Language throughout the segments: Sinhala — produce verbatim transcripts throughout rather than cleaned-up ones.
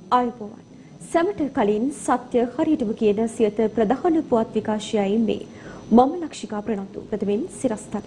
ආයුබෝවන්. සැමට කලින් සත්‍ය හරියටම කියන සියත ප්‍රධාන පුවත් විකාශයයි මේ. මම ලක්ෂිකා ප්‍රනන්දු. ප්‍රථමයෙන් සිරස්තල.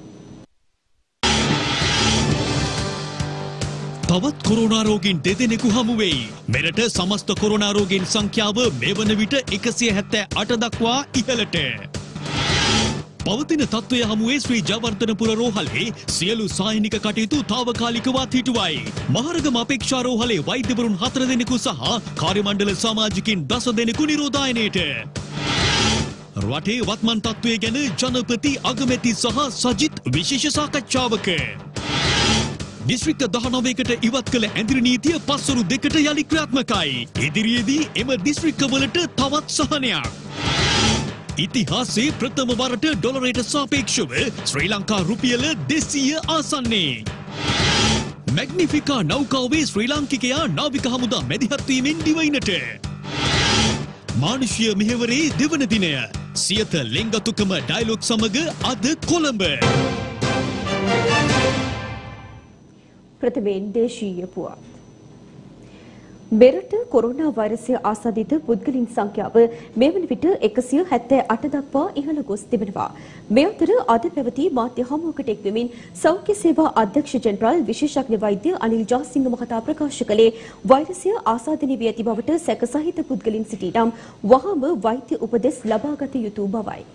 තවත් කොරෝනා රෝගීන් දෙදෙනෙකු හමු වෙයි. මෙරට සමස්ත කොරෝනා රෝගීන් සංඛ්‍යාව මේ වන විට එකසිය හැත්තෑ අට දක්වා ඉහළට. පවතින තත්ත්වය හමුවේ ශ්‍රී ජයවර්ධනපුර රෝහලේ සියලු සායනික කටයුතු තාවකාලිකව අත්හිටුවයි. මහරගම අපේක්ෂා රෝහලේ වෛද්‍යවරුන් හතර දෙනෙකු සහ කාර්යමණ්ඩල සමාජිකින් දස දෙනෙකු නිරෝධායනයට. රටේ වත්මන් තත්ත්වය ගැන ජනපති අගමැති සහ සජිත් විශේෂ සාකච්ඡාවක. දිස්ත්‍රික්ක දහනවයකට ඉවත් කළ ඇඳිරි නීතිය පස්වරු දෙකට යළි ක්‍රියාත්මකයි. ඉදිරියේදී එම දිස්ත්‍රික්කවලට තවත් සහනයක්. ඉතිහාසයේ ප්‍රථම වරට ඩොලරයට සාපේක්ෂව ශ්‍රී ලංකා රුපියල දෙසීය ආසන්නයේ. මැග්නිෆිකා නෞකාවේ ශ්‍රී ලාංකිකයා නාවික හමුදා මැදිහත් වීමෙන් දිවයිනට. මානුෂීය මෙහෙවරේ දෙවන දිනය සියත ලෙන්ගතුකම ඩයලොග් සමග අද කොළඹ. ප්‍රථමයෙන් දේශීය පුවත්. මෙරට කොරෝනා වෛරසය ආසාදිත පුද්ගලින් සංඛ්‍යාව මේ වන විට එකසිය හැත්තෑ අට දක්වා ඉහළ ගොස් තිබෙනවා. මේ අතර අද පැවති මාධ්‍ය හමුවකට එක්වෙමින් සෞඛ්‍ය සේවා අධ්‍යක්ෂ ජෙනරාල් විශේෂඥ වෛද්‍ය අනිල් ජාසිංහ මහතා ප්‍රකාශ කළේ වෛරසය ආසාදනය වී ඇති බවට සැක සහිත පුද්ගලින් සිටී නම් වහාම වෛද්‍ය උපදෙස් ලබාගත යුතු බවයි.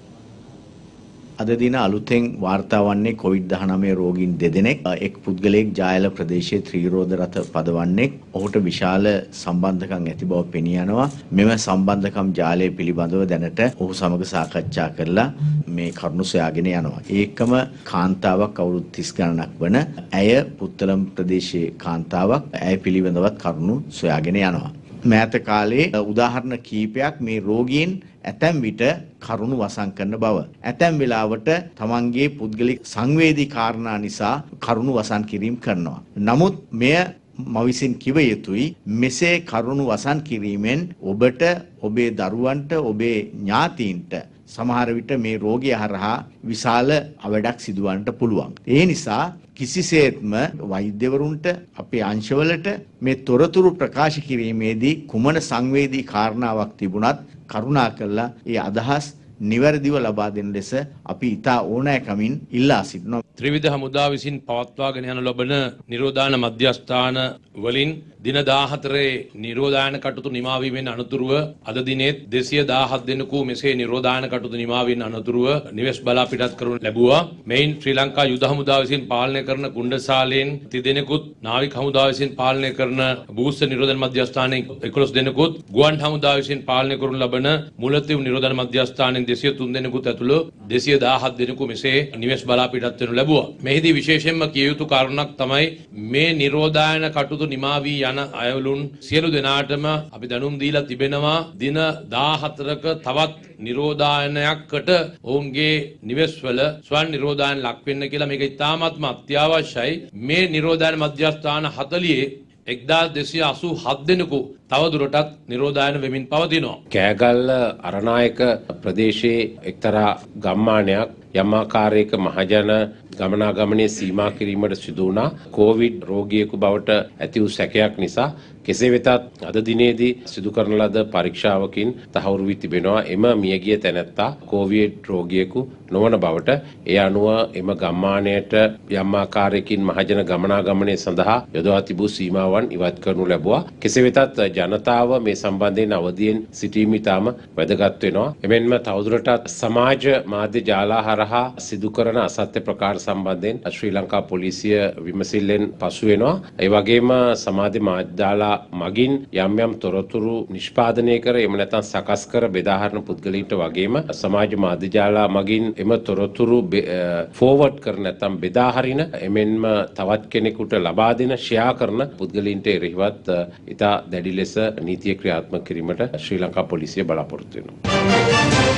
අද දින අලුතෙන් වාර්තා වන්නේ කොවිඩ් දහනවය රෝගීන් දෙදෙනෙක්. එක් පුද්ගලයෙක් ජායල ප්‍රදේශයේ ත්‍රිරෝධ රථ පදවන්නේ. ඔහුට විශාල සම්බන්ධකම් ඇති බව පෙනී යනවා. මෙම සම්බන්ධකම් ජාලය පිළිබඳව දැනට ඔහු සමග සාකච්ඡා කරලා මේ කරුණු සොයාගෙන යනවා. ඒකම කාන්තාවක් අවුරුදු තිස් ගණනක් වන ඇය පුත්තලම් ප්‍රදේශයේ කාන්තාවක්. ඇය පිළිබඳවත් කරුණු සොයාගෙන යනවා. මෑත කාලේ උදාහරණ කීපයක් මේ රෝගීන් ඇතැම් විට කරුණු වසන් කරන බව. ඇතැම් වෙලාවට තමන්ගේ පුද්ගලික සංවේදී කාරණා නිසා කරුණු වසන් කිරීම කරනවා. නමුත් මෙය මවිසින් කිව යුතුයි මෙසේ කරුණු වසන් කිරීමෙන් ඔබට ඔබේ දරුවන්ට ඔබේ ඥාතීන්ට සමහර විට මේ රෝගය හරහා විශාල අවඩක් සිදුවන්නට පුළුවන්. ඒ නිසා කිසිසේත්ම වෛද්‍යවරුන්ට අපේ අංශවලට මේ තොරතුරු ප්‍රකාශ කිරීමේදී කුමන සංවේදී කාරණාවක් තිබුණත් කරුණා කරලා ඒ අදහස් නිවැරදිව ලබා දෙන ලෙස අපි ඉතා ඕනෑකමින් ඉල්ලා සිටිනවා. ත්‍රිවිධ හමුදා විසින් පවත්වාගෙන යන ලබන නිරෝධායන මධ්‍යස්ථාන වලින් දින දාහතරේ නිරෝධායන කටයුතු නිමා වීමෙන් අනතුරුව අද දිනෙත් දෙසිය දාහත් දෙනෙකු මෙසේ නිරෝධායන කටයුතු නිමා වීමෙන් අනතුරුව නිවෙස් බලා පිටත් කරනු ලැබුවා. මෙයින් ශ්‍රී ලංකා යුද හමුදා විසින් පාලනය කරන කුණ්ඩසාලෙන් තිස් දෙනෙකුත් නාවික හමුදා විසින් පාලනය කරන බූස්ස නිරෝධන මධ්‍යස්ථානයෙන් එකොළොස් දෙනෙකුත් ගුවන් හමුදා විසින් පාලනය කරනු ලබන මුලතිව් නිරෝධන මධ්‍යස්ථානයෙන් දෙසිය තුන් දෙනෙකුත් ඇතුළු දෙසිය දාහත් දෙනෙකු මෙසේ නිවෙස් බලා පිටත් වෙනු ලැබුවා. මෙහිදී විශේෂයෙන්ම කිය යුතු කාරණක් තමයි මේ නිරෝධායන කටයුතු නිමා වී යන අයවලුන් සියලු දෙනාටම අපි දැනුම් දීලා තිබෙනවා දින දාහතරක තවත් නිරෝධායනයකට ඔවුන්ගේ නිවෙස්වල ස්වයං නිරෝධායන ලක් වෙන්න කියලා. මේක ඉතාමත්ම අත්‍යවශ්‍යයි. මේ නිරෝධායන මධ්‍යස්ථාන හතළිහේ එක්දාස් දෙසිය අසූ හත් දෙනෙකු තවදුරටත් නිරෝධායන වෙමින් පවතිනවා. කෑගල්ල අරනායක ප්‍රදේශයේ එක්තරා ගම්මානයක් යම් ආකාරයක මහජන ගමනාගමනයේ සීමා කිරීමට සිදු වුණා. කොවිඩ් රෝගියෙකු බවට ඇති වූ සැකයක් නිසා කෙසේ වෙතත් අද දිනේදී සිදු කරන ලද පරීක්ෂාවකින් තහවුරු වී තිබෙනවා එම මියගිය තැනැත්තා කොවිඩ් රෝගියෙකු නොවන බවට. ඒ අනුව එම ගම්මානයට යම් ආකාරයකින් මහජන ගමනාගමනය සඳහා යොදවා තිබූ සීමාවන් ඉවත් කරනු ලැබුවා. කෙසේ වෙතත් ජනතාව මේ සම්බන්ධයෙන් අවදියෙන් සිටීම ඉතාම වැදගත් වෙනවා. එමෙන්ම තවදුරටත් සමාජ මාධ්‍ය ජාලා හරහා සිදු කරන අසත්‍ය ප්‍රකාර සම්බන්ධයෙන් ශ්‍රී ලංකා පොලිසිය විමසිල්ලෙන් පසු වෙනවා. ඒ වගේම සමාජ මාධ්‍ය ජාලා මගින් යම් යම් තොරතුරු නිෂ්පාදනය කර එහෙම නැත්නම් සකස් කර බෙදාහරින පුද්ගලයින්ට වගේම සමාජ මාධ්‍ය ජාලා මගින් එම තොරතුරු ෆෝවර්ඩ් කර නැත්නම් බෙදාහරින එමෙන්ම තවත් කෙනෙකුට ලබා දෙන ෂෙයා කරන පුද්ගලයින්ට එරෙහිවත් ඉතා දැඩි ලෙස නීතිය ක්‍රියාත්මක කිරීමට ශ්‍රී ලංකා පොලිසිය බලාපොරොත්තු වෙනවා.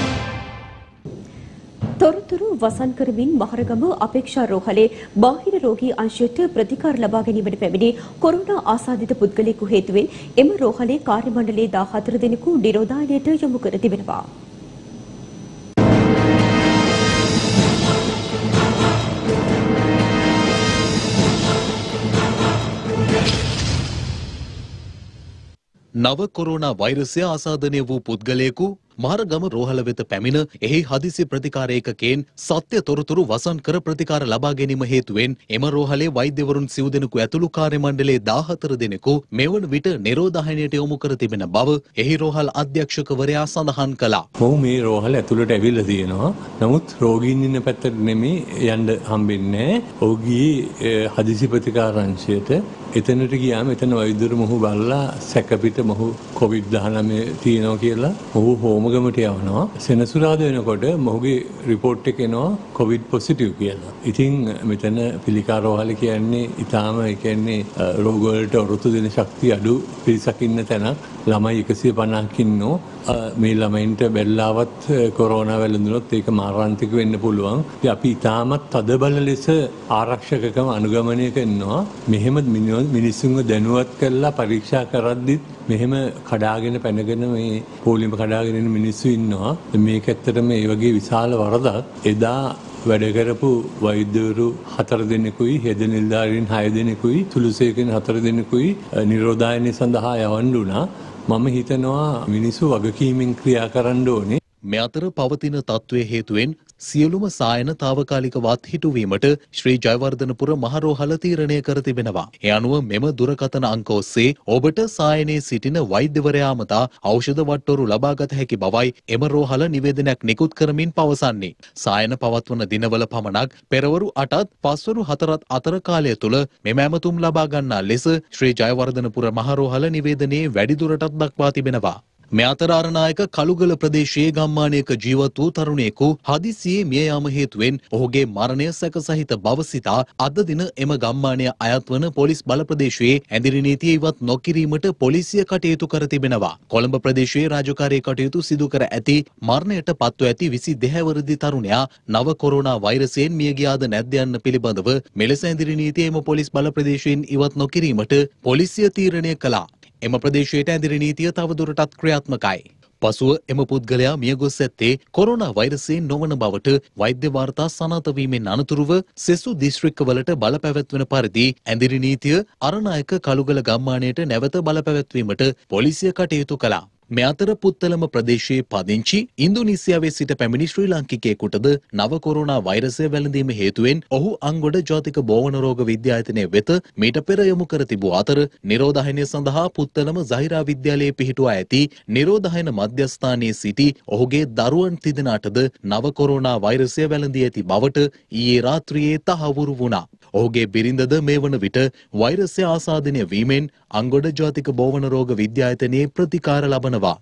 තොරතුරු වසන් කරමින් මහරගම අපේක්ෂා රෝහලේ බාහිර රෝගී අංශයට ප්‍රතිකාර ලබා ගැනීමට පැමිණි කොරෝනා ආසාදිත පුද්ගලයෙකු හේතුවෙන් එම රෝහලේ කාර්ය මණ්ඩලයේ දාහතර දෙනෙකු නිරෝධායනයට යොමු කර තිබෙනවා. නව කොරෝනා වෛරසය ආසාදනය වූ පුද්ගලයෙකු මහරගම රෝහල වෙත පැමිණ එහි හදිසි ප්‍රතිකාර ඒකකයෙන් සත්‍ය තොරතුරු වසන් කර ප්‍රතිකාර ලබා ගැනීම හේතුවෙන් එම රෝහලේ වෛද්‍යවරුන් සිව් දෙනෙකු ඇතුළු කාර්ය මණ්ඩලයේ දාහතර දෙනෙකු මෙවන විට නිරෝධායනයට යොමු කර තිබෙන බව එහි රෝහල් අධ්‍යක්ෂකවරයා සඳහන් කළා. ඔහු මේ රෝහල ඇතුළට ඇවිල්ලා තියෙනවා. නමුත් රෝගීන් ඉන්න පැත්තට නෙමෙයි යන්න හම්බෙන්නේ. ඔහුගේ හදිසි ප්‍රතිකාර අංශයට එතනට ගියාම එතන වෛද්‍යවරු මොහු බලලා සැකපිට මොහු කොවිඩ් දහනවය තියෙනවා කියලා මොහු හෝමගමට යවනවා. සෙනසුරාදා වෙනකොට මොහුගේ රිපෝට් එක එනවා කොවිඩ් පොසිටිව් කියලා. ඉතින් මෙතන පිළිකා රෝහල කියන්නේ ඊටාම ඒ කියන්නේ රෝග වලට ඔරොත්තු දෙන ශක්තිය අඩු පිරිසක් ඉන්න තැනක්. ළමයි එකසිය පනහක් ඉන්නෝ. මේ ළමයින්ට බැල්ලාවත් කොරෝනා වැළඳුනොත් ඒක මාරාන්තික වෙන්න පුළුවන්. ඉතින් අපි ඊටාමත් තදබල ලෙස ආරක්ෂකකම අනුගමනය කරනවා. මෙහෙම මිනිස්සුන්ව දැනුවත් කරලා පරීක්ෂා කරද්දිත් මෙහෙම කඩාගෙන පැනගෙන මේ පොලිම කඩාගෙන ඉන්න මිනිස්සු ඉන්නවා. මේක ඇත්තටම මේ වගේ විශාල වරදක්. එදා වැඩ කරපු වෛද්‍යවරු හතර දෙනෙකුයි හෙද නිලධාරීන් හය දෙනෙකුයි තුළුසේකෙන් හතර දෙනෙකුයි නිරෝධායනය සඳහා යවන්න උනා. මම හිතනවා මිනිස්සු වගකීමෙන් ක්‍රියා කරන්න ඕනේ. මේ අතර පවතින තත්ත්වයේ හේතුවෙන් සියලුම සායන తాවකාලිකවත් හිටුවීමට ශ්‍රී ජයවර්ධනපුර මහරෝහල තීරණය කර තිබෙනවා. ඒ අනුව මෙම දුරකථන අංක ඔස්සේ ඔබට සායනයේ සිටින වෛද්‍යවරයා මතා ඖෂධ වට්ටෝරු ලබාගත හැකි බවයි එම රෝහල නිවේදනයක් නිකුත් කරමින් පවසන්නේ. සායන පවත්වන දිනවල පමණක් පෙරවරු අටත් පස්වරු හතරත් අතර කාලය තුල මෙම ඇමතුම් ලබා ගන්නා ලෙස ශ්‍රී ජයවර්ධනපුර මහරෝහල නිවේදනයේ වැඩිදුරටත් දක්වා තිබෙනවා. මේ අතර ආරණායක කළුගල ප්‍රදේශයේ ගම්මානයක ජීවත් වූ තරුණයෙකු හදිසියේ මිය යාම හේතුවෙන් ඔහුගේ මරණය සැකසහිත බව සිතා අද දින එම ගම්මානය අයත් වන පොලිස් බල ප්‍රදේශයේ ඇඳිරි නීතිය ඉවත් නොකිරීමට පොලිසිය කටයුතු කර තිබෙනවා. කොළඹ ප්‍රදේශයේ රාජකාරී කටයුතු සිදු කර ඇති මරණයට පත්ව ඇති විසි දෙක වරදි තරුණයා නව කොරෝනා වෛරසයෙන් මිය ගියාද නැද්ද යන්න පිළිබඳව මෙලෙස ඇඳිරි නීතිය එම පොලිස් බල ප්‍රදේශයෙන් ඉවත් නොකිරීමට පොලිසිය තීරණය කළා. එම ප්‍රදේශයට ඇඳිරි නීතිය තවදුරටත් ක්‍රියාත්මකයි. පසුව එම පුද්ගලයා මියගොස් ඇත්තේ කොරෝනා වෛරසයෙන් නොවන බවට වෛද්‍ය වාර්තා සනාථ වීමෙන් අනතුරුව සෙසු දිස්ත්‍රික්කවලට බලපැවැත්වෙන පරිදි ඇඳිරි නීතිය අරණායක කළුගල ගම්මානයට නැවත බලපැවැත්වීමට පොලිසිය කටයුතු කළා. මේ අතර පුත්තලම ප්‍රදේශයේ පදිංචි ඉන්දුනීසියාවේ සිට පැමිණි ශ්‍රී ලාංකිකයෙකුටද නව කොරෝනා වෛරසය වැළඳීම හේතුවෙන් ඔහු අංගොඩ ජාතික බෝවන රෝග විද්‍යායතනය වෙත මීට පෙර යොමු කර තිබූ අතර නිරෝධායනය සඳහා පුත්තලම සහිරා විද්‍යාලයේ පිහිටුවා ඇති නිරෝධායන මධ්‍යස්ථානයේ සිටි ඔහුගේ දරුවන් තිදෙනාටද නව කොරෝනා වෛරසය වැළඳී ඇති බවට ඊයේ රාත්‍රියේ තහවුරු වුණා. ඔහුගේ බිරිඳද මේ වන විට වෛරසය ආසාදනය වීමෙන් අංගොඩ ජාතික බෝවන රෝග විද්‍යායතනයේ ප්‍රතිකාර ලබනවා.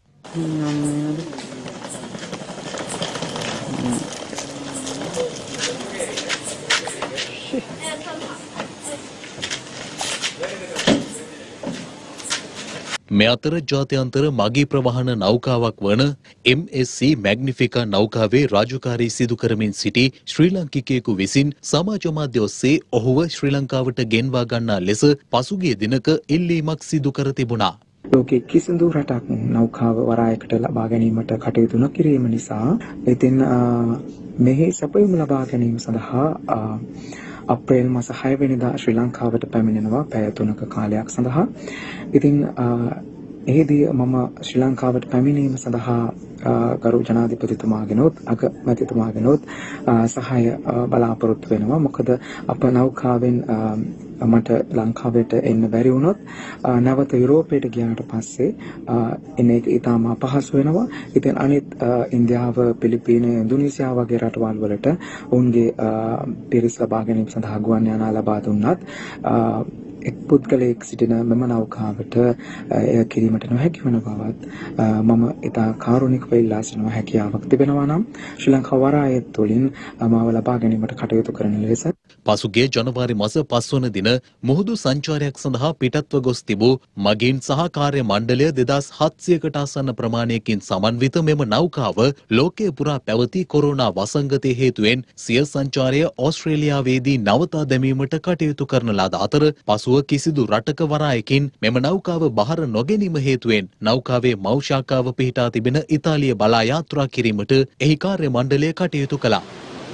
මේ අතර ජාත්‍යන්තර මගී ප්‍රවාහන නෞකාවක් වන එම් එස් සී මැග්නිෆිකා නෞකාවේ රාජකාරී සිදු කරමින් සිටි ශ්‍රී ලාංකිකයෙකු විසින් සමාජ මාධ්‍ය ඔස්සේ ඔහුව ශ්‍රී ලංකාවට ගෙන්වා ගන්නා ලෙස පසුගිය දිනක ඉල්ලීමක් සිදු කර තිබුණා. ලෝකයේ කිසිදු රටක් නෞකාව වරායකට ලබා ගැනීමට කටයුතු නොකිරීම නිසා ඉතින් මෙහි සැපයුම ලබා ගැනීම සඳහා අප්‍රේල් මාස හය වෙනිදා ශ්‍රී ලංකාවට පැමිණෙනවා පැය තුනක කාලයක් සඳහා. ඉතින් එහිදී මම ශ්‍රී ලංකාවට පැමිණීම සඳහා ගරු ජනාධිපතිතුමාගෙනොත් අගමැතිතුමාගෙනොත් සහාය බලාපොරොත්තු වෙනවා. මොකද අප නෞකාවෙන් මට ලංකාවට එන්න බැරි වුණොත් නැවත යුරෝපයට ගියාට පස්සේ එන එක ඉතාම අපහසු වෙනවා. ඉතින් අනිත් ඉන්දියාව, පිලිපීනය, ඉන්දුනීසියාව වගේ රටවල් වලට ඔවුන්ගේ පිරිස් ලබා ගැනීම සඳහා ගුවන් යානා ලබා දුන්නත් එක් පුද්ගලයෙක් සිටින මෙම නෞකාවට එය කිරීමට නොහැකි වන බවත් මම ඉතා කාරුණිකව ඉල්ලා සිටිනවා. හැකියාවක් තිබෙනවා නම් ශ්‍රී ලංකා වරාය තුළින් මාව ලබා ගැනීමට කටයුතු කරන ලෙස පසුගිය ජනවාරි මාස පහ වන දින මුහුදු සංචාරයක් සඳහා පිටත්ව ගොස් තිබූ මගීන් සහ කාර්ය මණ්ඩලය දෙදාස් හත්සියකට ආසන්න ප්‍රමාණයකින් සමන්විත මෙම නෞකාව ලෝකයේ පුරා පැවති කොරෝනා වසංගතය හේතුවෙන් සිය සංචාරය ඕස්ට්‍රේලියාවේදී නවතා දැමීමට කටයුතු කරන ලද අතර පසුව කිසිදු රටක වරායකින් මෙම නෞකාව බහර නොගැනීම හේතුවෙන් නෞකාවේ මව් ශාඛාව පිහිටා තිබෙන ඉතාලිය බලා යාත්‍රා කිරීමට එහි කාර්ය මණ්ඩලය කටයුතු කළා.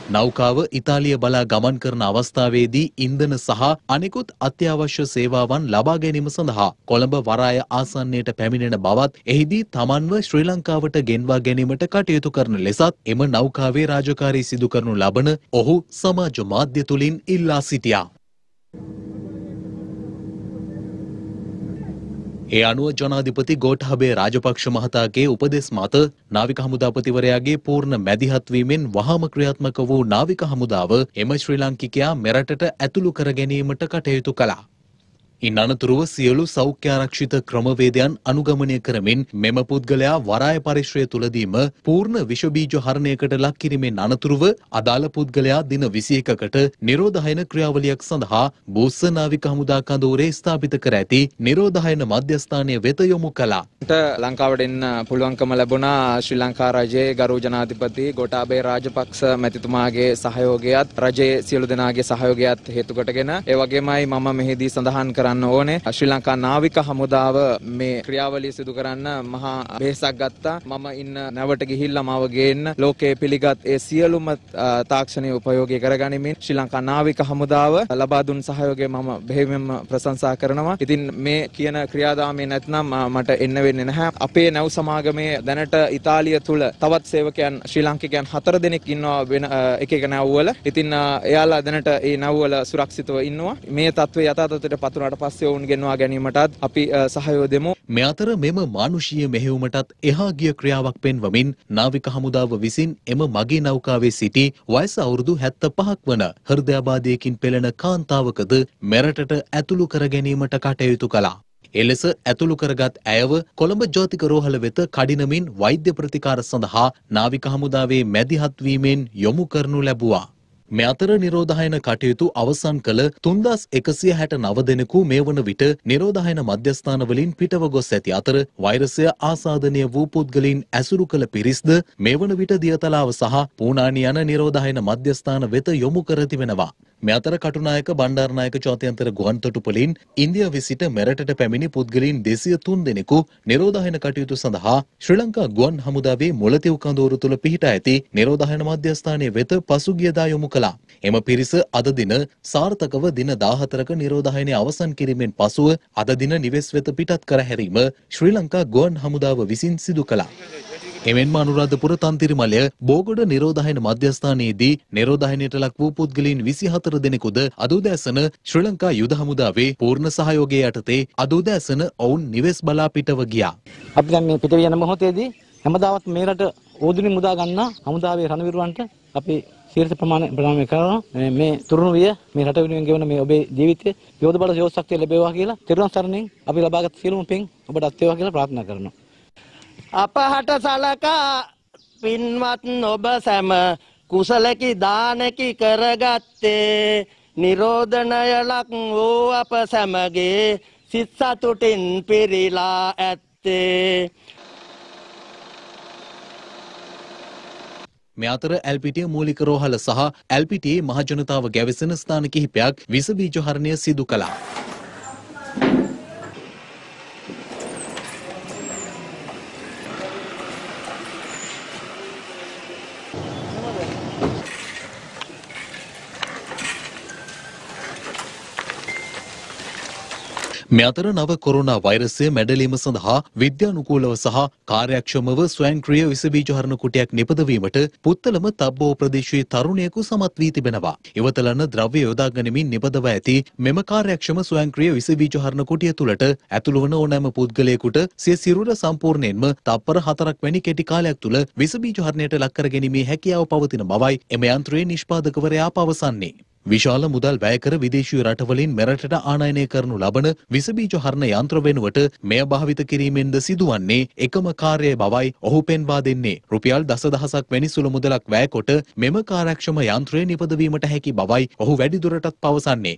නෞකාව ඉතාලිය බලා ගමන් කරන අවස්ථාවේදී ඉන්ධන සහ අනෙකුත් අත්‍යවශ්‍ය සේවාවන් ලබා ගැනීම සඳහා කොළඹ වරාය ආසන්නයට පැමිණෙන බවත් එහිදී තමන්ව ශ්‍රී ලංකාවට ගෙන්වා ගැනීමට කටයුතු කරන ලෙසත් එම නෞකාවේ රාජකාරී සිදු කරනු ලබන ඔහු සමාජ මාධ්‍ය තුලින් ඉල්ලා සිටියා. ඒ අනුව ජනාධිපති ගෝඨාභය රාජපක්ෂ මහතාගේ උපදෙස් මත නාවික හමුදාපතිවරයාගේ පූර්ණ මැදිහත් වීමෙන් වහාම ක්‍රියාත්මක වූ නාවික හමුදාව එම ශ්‍රී ලාංකිකයා මෙරටට ඇතුළු කර ගැනීමට කටයුතු කළා. ඉන් අනතුරුව සියලු සෞඛ්‍ය ආරක්ෂිත ක්‍රමවේදයන් අනුගමනය කරමින් මෙම පුද්ගලයා වරාය පරිශ්‍රය තුලදීම පූර්ණ විෂ බීජ හරණයකට ලක් කිරීමෙන් අනතුරුව අදාළ පුද්ගලයා දින විසි එකකට නිරෝධායන ක්‍රියාවලියක් සඳහා බූස්ස නාවික හමුදා කඳවුරේ ස්ථාපිත කර ඇති නිරෝධායන මධ්‍යස්ථානය වෙත යොමු කළා. ලංකාවට එන්න පුළුවන්කම ලැබුණා ශ්‍රී ලංකා රජයේ ගරු ජනාධිපති ගෝඨාභය රාජපක්ෂ මැතිතුමාගේ සහයෝගයත් රජයේ සියලු දෙනාගේ සහයෝගයත් හේතු කොටගෙන ඒ වගේමයි මම මෙහිදී සඳහන් කරන්න ඕනේ ශ්‍රී ලංකා නාවික හමුදාව මේ ක්‍රියාවලිය සිදු කරන්න මහා වෙහෙසක් ගත්තා. මම ඉන්න නැවට ගිහිල්ලා මාව ගේන්න ලෝකයේ පිළිගත් ඒ සියලුම තාක්ෂණීය උපයෝගී කරගනිමින් ශ්‍රී ලංකා නාවික හමුදාව ලබා දුන් සහයෝගය මම බෙහෙවින්ම ප්‍රශංසා කරනවා. ඉතින් මේ කියන ක්‍රියාදාමයේ නැත්නම් මට එන්න වෙන්නේ නැහැ. අපේ නැව් සමාගමේ දැනට ඉතාලිය තුල තවත් සේවකයන් ශ්‍රී ලාංකිකයන් හතර දෙනෙක් ඉන්නවා වෙන එක එක නැව්වල. ඉතින් එයාලා දැනට ඒ නැව්වල සුරක්ෂිතව ඉන්නවා. මේ තත්ත්වය යථාර්ථයට පතුරාට පස්සේ ඔවුන් ගෙන්වා ගැනීමටත් අපි සහයෝගය දෙමු. මේ අතර මෙම මානුෂීය මෙහෙයුමටත් එහා ගිය ක්‍රියාවක් පෙන්වමින් නාවික හමුදාව විසින් එම මගී නෞකාවේ සිටි වයස අවුරුදු හැත්තෑ පහක් වන හෘදයාබාධයකින් පෙළෙන කාන්තාවකද මෙරටට ඇතුළු කර ගැනීමට කටයුතු කළා. එලෙස ඇතුළු කරගත් ඇයව කොළඹ ජාතික රෝහල වෙත කඩිනමින් වෛද්‍ය ප්‍රතිකාර සඳහා නාවික හමුදාවේ මැදිහත් වීමෙන් යොමු කරනු ලැබුවා. මේ අතර නිරෝධායන කටයුතු අවසන් කළ තුන්දාස් එකසිය හැට නව දෙනෙකු මේ වන විට නිරෝධායන මධ්‍යස්ථාන වලින් පිටව ගොස් ඇති අතර වෛරසය ආසාදනය වූ පුද්ගලයන් ඇසුරු කළ පිරිස්ද මේ වන විට දියතලාව සහ පූනානි යන නිරෝධායන මධ්‍යස්ථාන වෙත යොමු කර තිබෙනවා. මේ අතර කටුනායක බණ්ඩාරනායක ජාත්‍යන්තර ගුවන් තොටුපළින් ඉන්දියාවේ සිට මෙරටට පැමිණි පුද්ගලයන් දෙසිය තුන් දෙනෙකු නිරෝධායන කටයුතු සඳහා ශ්‍රී ලංකා ගුවන් හමුදාවේ මුලතිව් කඳවුරු තුල පිහිටා ඇති නිරෝධායන මධ්‍යස්ථානයේ වෙත පසුගියදා යොමු කළා. එම පිරිස අද දින සාර්ථකව දින දාහතරක නිරෝධායනය අවසන් කිරීමෙන් පසුව අද දින නිවෙස් වෙත පිටත් කර හැරීම ශ්‍රී ලංකා ගුවන් හමුදාව විසින් සිදු කළා. එමෙන්ම අනුරාධපුර තන්තිරිමලය බෝගොඩ නිරෝධායන මධ්‍යස්ථානයේදී නිරෝධායනයට ලක් වූ පුද්ගලයන් විසි හතර දෙනෙකුද අද උදෑසන ශ්‍රී ලංකා යුද හමුදාවේ පූර්ණ සහයෝගය යටතේ අද උදෑසන ඔවුන් නිවෙස් බලා පිටව ගියා. අපි දැන් මේ පිටව යන මොහොතේදී හැමදාමත් මේ රට ඕදුනි මුදා ගන්න හමුදාවේ රණවිරුවන්ට අපි සීර්ෂ ප්‍රමාණය ප්‍රමාණය කරනවා. මේ තුරුණු විය මේ රට වෙනුවෙන් ගෙවන මේ ඔබේ ජීවිතය යෝධ බල යෝධ ශක්තිය ලැබේවා කියලා තෙරුවන් සරණින් අපි ලබාගත් සියලුම පින් ඔබට අත්වේවා කියලා ප්‍රාර්ථනා කරනවා. අපහට සලකා පින්වත් ඔබ සැම කුසලකි දානකි කරගත්තේ නිරෝධනයලක් වූ අප සැමගේ සිත් සතුටින් පිරීලා ඇත්තේ. මේ අතර ඇල්පිටිය මූලික රෝහල සහ ඇල්පිටියේ මහජනතාව ගැවසෙන ස්ථාන කිහිපයක් විස බීජ හරණය සිදු කළා. මේ අතර නව කොරෝනා වෛරසය මැඩලීම සඳහා විද්‍යානුකූලව සහ කාර්යක්ෂමව ස්වයංක්‍රීය විස බීජ හරණ කුටයක් නිපදවීමට පුත්තලම තබ්බෝ ප්‍රදේශයේ තරුණයෙකු සමත් වී තිබෙනවා. ඉවතලන ද්‍රව්‍ය යොදා ගනිමින් නිපදව ඇති මෙම කාර්යක්ෂම ස්වයංක්‍රීය විස බීජ හරණ කුටිය තුළට ඇතුළු වන ඕනෑම පුද්ගලයෙකුට සිය සිරුර සම්පූර්ණයෙන්ම තප්පර හතරක් වැනි කෙටි කාලයක් තුළ විස බීජ හරණයට ලක් කර ගැනීමේ හැකියාව පවතින බවයි එම යන්ත්‍රයේ නිෂ්පාදකවරයා පවසන්නේ. විශාල මුදල් වැය කර විදේශීය රටවලින් මෙරටට ආනයනය කරනු ලබන විස බීජ හරණ යන්ත්‍ර වෙනුවට මෙය භාවිත කිරීමෙන්ද සිදුවන්නේ එකම කාර්යය බවයි ඔහු පෙන්වා දෙන්නේ. රුපියල් දසදහසක් වැනි සුළු මුදලක් වැය කොට මෙම කාර්යක්ෂම යන්ත්‍රය නිපදවීමට හැකි බවයි ඔහු වැඩිදුරටත් පවසන්නේ.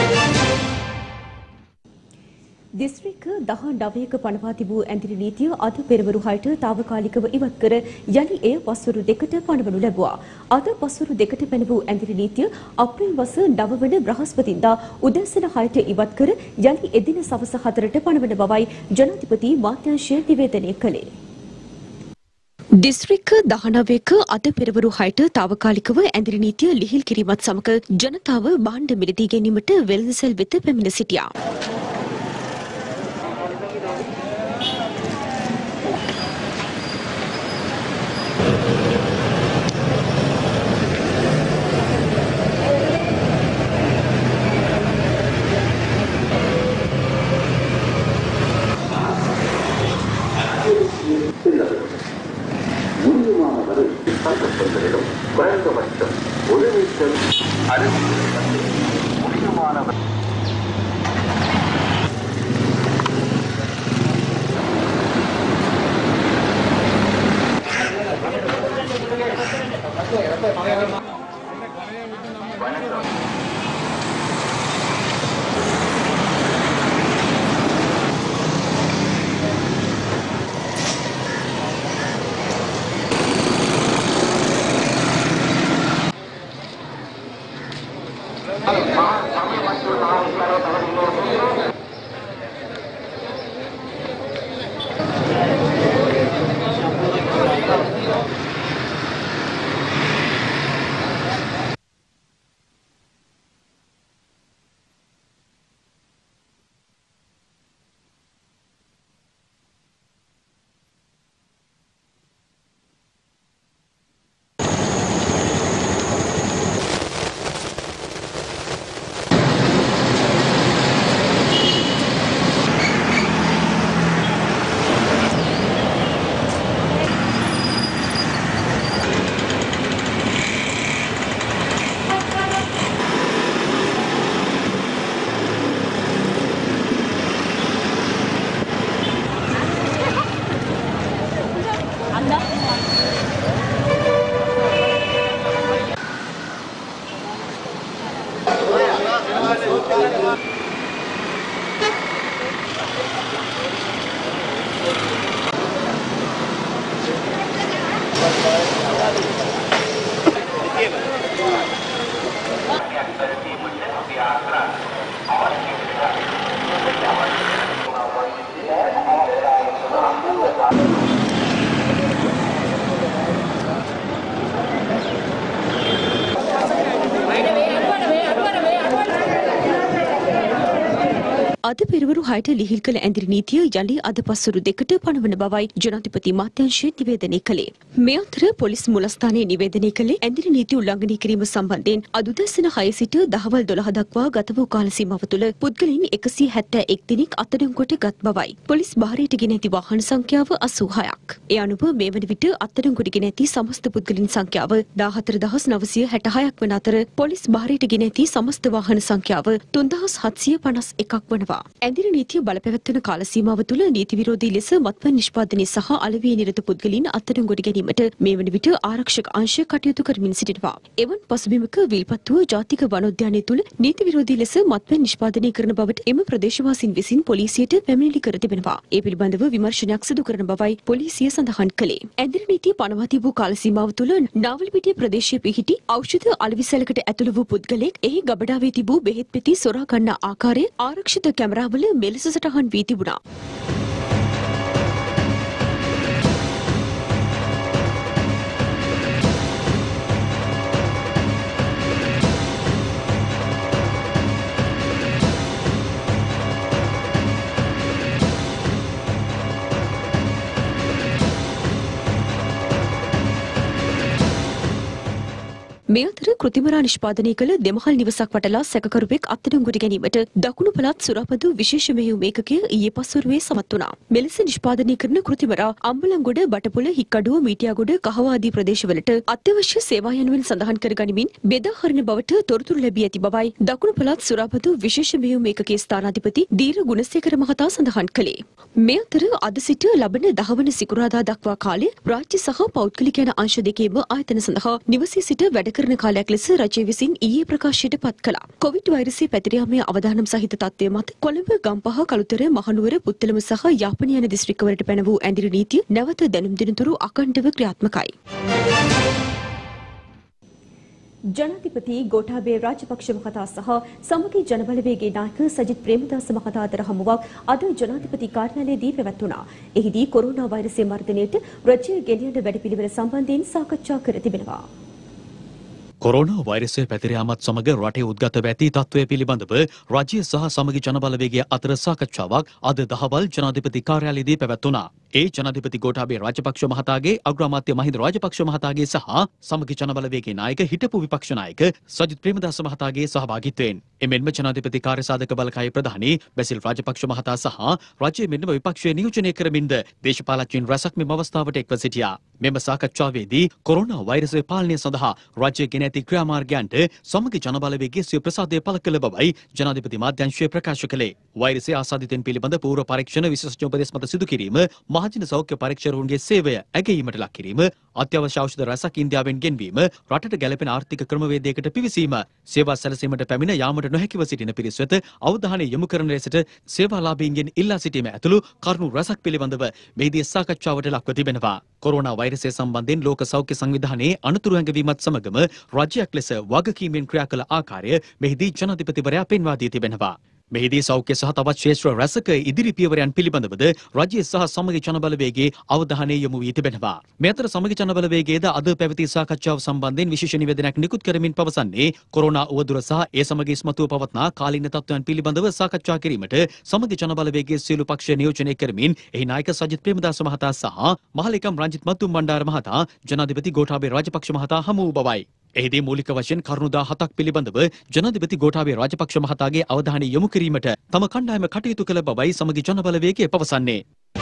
දිස්ත්‍රික්ක දහ නවයක පනවා තිබූ ඇඳිරි නීතිය අද පෙරවරු හයට తాවකාලිකව ඉවත් කර යලි එය පස්වරු දෙකට පනවනු ලැබුවා. අද පස්වරු දෙකට පැන වූ ඇඳිරි නීතිය අප්‍රේල් මාස නව වන බ්‍රහස්පතින්දා උදෑසන හයට ඉවත් කර යලි එදින සවස හතරට පනවන බවයි ජනාධිපති මාත්‍යාංශය නිවේදනය කළේ. දිස්ත්‍රික්ක දහනවයක අද පෙරවරු හයට තාවකාලිකව ඇඳිරි නීතිය ලිහිල් කිරීමත් සමග ජනතාව භාණ්ඩ මිලදී ගැනීමට වෙළඳසැල් වෙත පැමිණ සිටියා. අද පෙරවරු හයට ලිහිල් කළ ඇඳිරි නීතිය යලි අද පස්වරු දෙකට පනවන බවයි ජනාධිපති මාත්‍යාංශය නිවේදනය කළේ. මේ අතර පොලිස් මුලස්ථානයේ නිවේදනය කළේ ඇඳිරි නීති උල්ලංඝනය කිරීම සම්බන්ධයෙන් අද උදැසන හය සිට දහවල් දොළහ දක්වා ගත වූ කාල සීමාව තුළ පුද්ගලයන් එකසිය හැත්තෑ එක් දිනක් අත්අඩංගුවට ගත් බවයි. පොලිස් භාරයට ගෙන ඇති වාහන සංඛ්‍යාව අසූ හයක්. ඒ අනුව මේ වන විට අත්අඩංගුවට ගෙන ඇති සමස්ත පුද්ගලයන් සංඛ්‍යාව දාහතර දහස් නවසිය හැට හයක් වන අතර පොලිස් භාරයට ගෙන ඇති සමස්ත වාහන සංඛ්‍යාව තුන්දහස් හත්සිය පනස් එකක් වනවා. ඇඳිරි නීතිය බලපැවැත්වෙන කාල සීමාව තුළ නීති විරෝධී ලෙස මත්පැන් නිෂ්පාදනය සහ අලෙවියේ නිරත පුද්ගලයන් අත්අඩංගුවට ගැනීමට මේ වන විට ආරක්ෂක අංශය කටයුතු කරමින් සිටිනවා. එවන් පසුබිමක විල්පත්තුව ජාතික වනෝද්‍යානය තුළ නීති විරෝධී ලෙස මත්පැන් නිෂ්පාදනය කරන බවට එම ප්‍රදේශවාසීන් විසින් පොලිසියට පැමිණිලි කර තිබෙනවා. ඒ පිළිබඳව විමර්ශනයක් සිදු කරන බවයි පොලිසිය සඳහන් කළේ. ඇඳිරි නීතිය පනවා තිබූ කාල සීමාව තුළ නාවල්පිටිය ප්‍රදේශයේ පිහිටි ඖෂධ අලෙවිසැලකට ඇතුළු වූ පුද්ගලයෙක් එහි ගබඩාවේ තිබූ බෙහෙත් පෙති සොරා ගන්නා ආකාරය ආරක්ෂිත කැමරාවල මෙලෙස සටහන් වී තිබුණා. මේ අතර කෘතිමරා නිෂ්පාදනය කළ දෙමහල් නිවසක් වටලා සැකකරුවෙක් අත්අඩංගුවට ගැනීමට දකුණු පළාත් සුරාපදු විශේෂ මෙහෙයුම් ඒකකය ඊයේ පස්වරුවේ සමත් වුණා. මෙලෙස නිෂ්පාදනය කරන කෘතිමරා අම්බලන්ගොඩ, බටපොළ, හික්කඩුව, මීටියාගොඩ, කහව ආදී ප්‍රදේශවලට අත්‍යවශ්‍ය සේවා යනුවෙන් සඳහන් කර ගනිමින් බෙදා හරින බවට තොරතුරු ලැබී ඇති බවයි දකුණු පළාත් සුරාපදු විශේෂ මෙහෙයුම් ඒකකයේ ස්ථානාධිපති දීර ගුණසේකර මහතා සඳහන් කළේ. මේ අතර අද සිට ලබන දහවන සිකුරාදා දක්වා කාලය රාජ්‍ය සහ පෞද්ගලික යන අංශ දෙකේම ආයතන සඳහා නිවසේ සිට වැඩ කරන කාලයක් ලෙස රජය විසින් ඊයේ ප්‍රකාශයට පත් කළා. කොවිඩ් වෛරසය පැතිර යාමේ අවදානම් සහිත තත්ත්වය මත කොළඹ, ගම්පහ, කළුතර, මහනුවර, පුත්තලම සහ යාපනය යන දිස්ත්‍රික්කවලට පැන වූ ඇඳිරි නීතිය නැවත දැනුම් දෙනතුරු අඛණ්ඩව ක්‍රියාත්මකයි. ජනාධිපති ගෝඨාභය රාජපක්ෂ මහතා සහ සමගි ජනබලවේගයේ නායක සජිත් ප්‍රේමදාස මහතා අතර හමුවක් අද ජනාධිපති කාර්යාලයේදී පැවැත්වුණා. එහිදී කොරෝනා වෛරසය මර්ධනයට රජය ගෙනියන වැඩපිළිවෙල සම්බන්ධයෙන් සාකච්ඡා කර තිබෙනවා. කොරෝනා වෛරසය පැතිර යාමත් සමග රටේ උද්ගත වී ඇති තත්ත්වය පිළිබඳව රජය සහ සමගි ජනබලවේගය අතර සාකච්ඡාවක් අද දහවල් ජනාධිපති කාර්යාලයේදී පැවැත්වුණා. ඒ ජනාධිපති ගෝඨාභය රාජපක්ෂ මහතාගේ අග්‍රාමාත්‍ය මහින්ද රාජපක්ෂ මහතාගේ සහ සමගි ජනබලවේගයේ නායක හිටපු විපක්ෂ නායක සජිත් ප්‍රේමදාස මහතාගේ සහභාගීත්වයෙන් එමෙන්ම ජනාධිපති කාර්යසාධක බලකායේ ප්‍රධානී බැසිල් රාජපක්ෂ මහතා සහ රජයේ මෙන්ම විපක්ෂය නියෝජනය කරමින්ද දේශපාලඥයින් රැසක් මෙම අවස්ථාවට එක්ව සිටියා. මෙම සාකච්ඡාවේදී කොරෝනා වෛරසය පාලනය සඳහා රජය ගෙන ඇති ක්‍රියාමාර්ගයන්ට සමගි ජනබලවේගයේ සිය ප්‍රසාදය පළ කළ බවයි ජනාධිපති මාධ්‍යංශය ප්‍රකාශ කළේ. වෛරසය ආසාදිතයින් පිළිබඳ පූර්ව පරීක්ෂණ විශේෂඥ උපදෙස් මත සිදු කිරීම, මහජන සෞඛ්‍ය පරීක්ෂකවරුන්ගේ සේවය ඇගයීමට ලක් කිරීම, අත්‍යවශ්‍ය ඖෂධ රැසක් ඉන්දියාවෙන් ගෙන්වීම, රටට ගැළපෙන ආර්ථික ක්‍රමවේදයකට පිවිසීම, සේවා සැලසීමට පැමිණ යාමට නොහැකිව සිටින පිරිස් වෙත අවධානය යොමු කරන ලෙසට සේවාලාභීන්ගෙන් ඉල්ලා සිටීම ඇතුළු කරුණු රැසක් පිළිබඳව මෙහිදී සාකච්ඡාවට ලක්ව තිබෙනවා. කොරෝනා වෛරසය සම්බන්ධයෙන් ලෝක සෞඛ්‍ය සංවිධානයේ අනතුරු ඇඟවීමත් සමගම රජයක් ලෙස වගකීමෙන් ක්‍රියා කළ ආකාරය මෙහිදී ජනාධිපතිවරයා පෙන්වා දී තිබෙනවා. මෙහිදී සෞඛ්‍ය සහ තවත් ක්ෂේත්‍ර රැසක ඉදිරි පියවරයන් පිළිබඳවද රජය සහ සමගි ජනබලවේගයේ අවධානය යොමු වී තිබෙනවා. මේ අතර සමගි ජනබලවේගයේද අද පැවති සාකච්ඡාව සම්බන්ධයෙන් විශේෂ නිවේදනයක් නිකුත් කරමින් පවසන්නේ කොරෝනා උවදුර සහ ඒ සමග ඉස්මතුව පවත්නා කාලීන තත්ත්වයන් පිළිබඳව සාකච්ඡා කිරීමට සමගි ජනබලවේගයේ සියලු පක්ෂ නියෝජනය කරමින් එහි නායක සජිත් ප්‍රේමදාස මහතා සහ මහලේකම් රංජිත් මතුම් බණ්ඩාර මහතා ජනාධිපති ගෝඨාභය රාජපක්ෂ මහතා හමු වූ බවයි. එහිදී මූලික වශයෙන් කරුණු දහහතක් පිළිබඳව ජනාධිපති ගෝඨාභය රාජපක්ෂ මහතාගේ අවධානය යොමු කිරීමට තම කණ්ඩායම කටයුතු කළ බවයි සමගි ජනබලවේගය පවසන්නේ.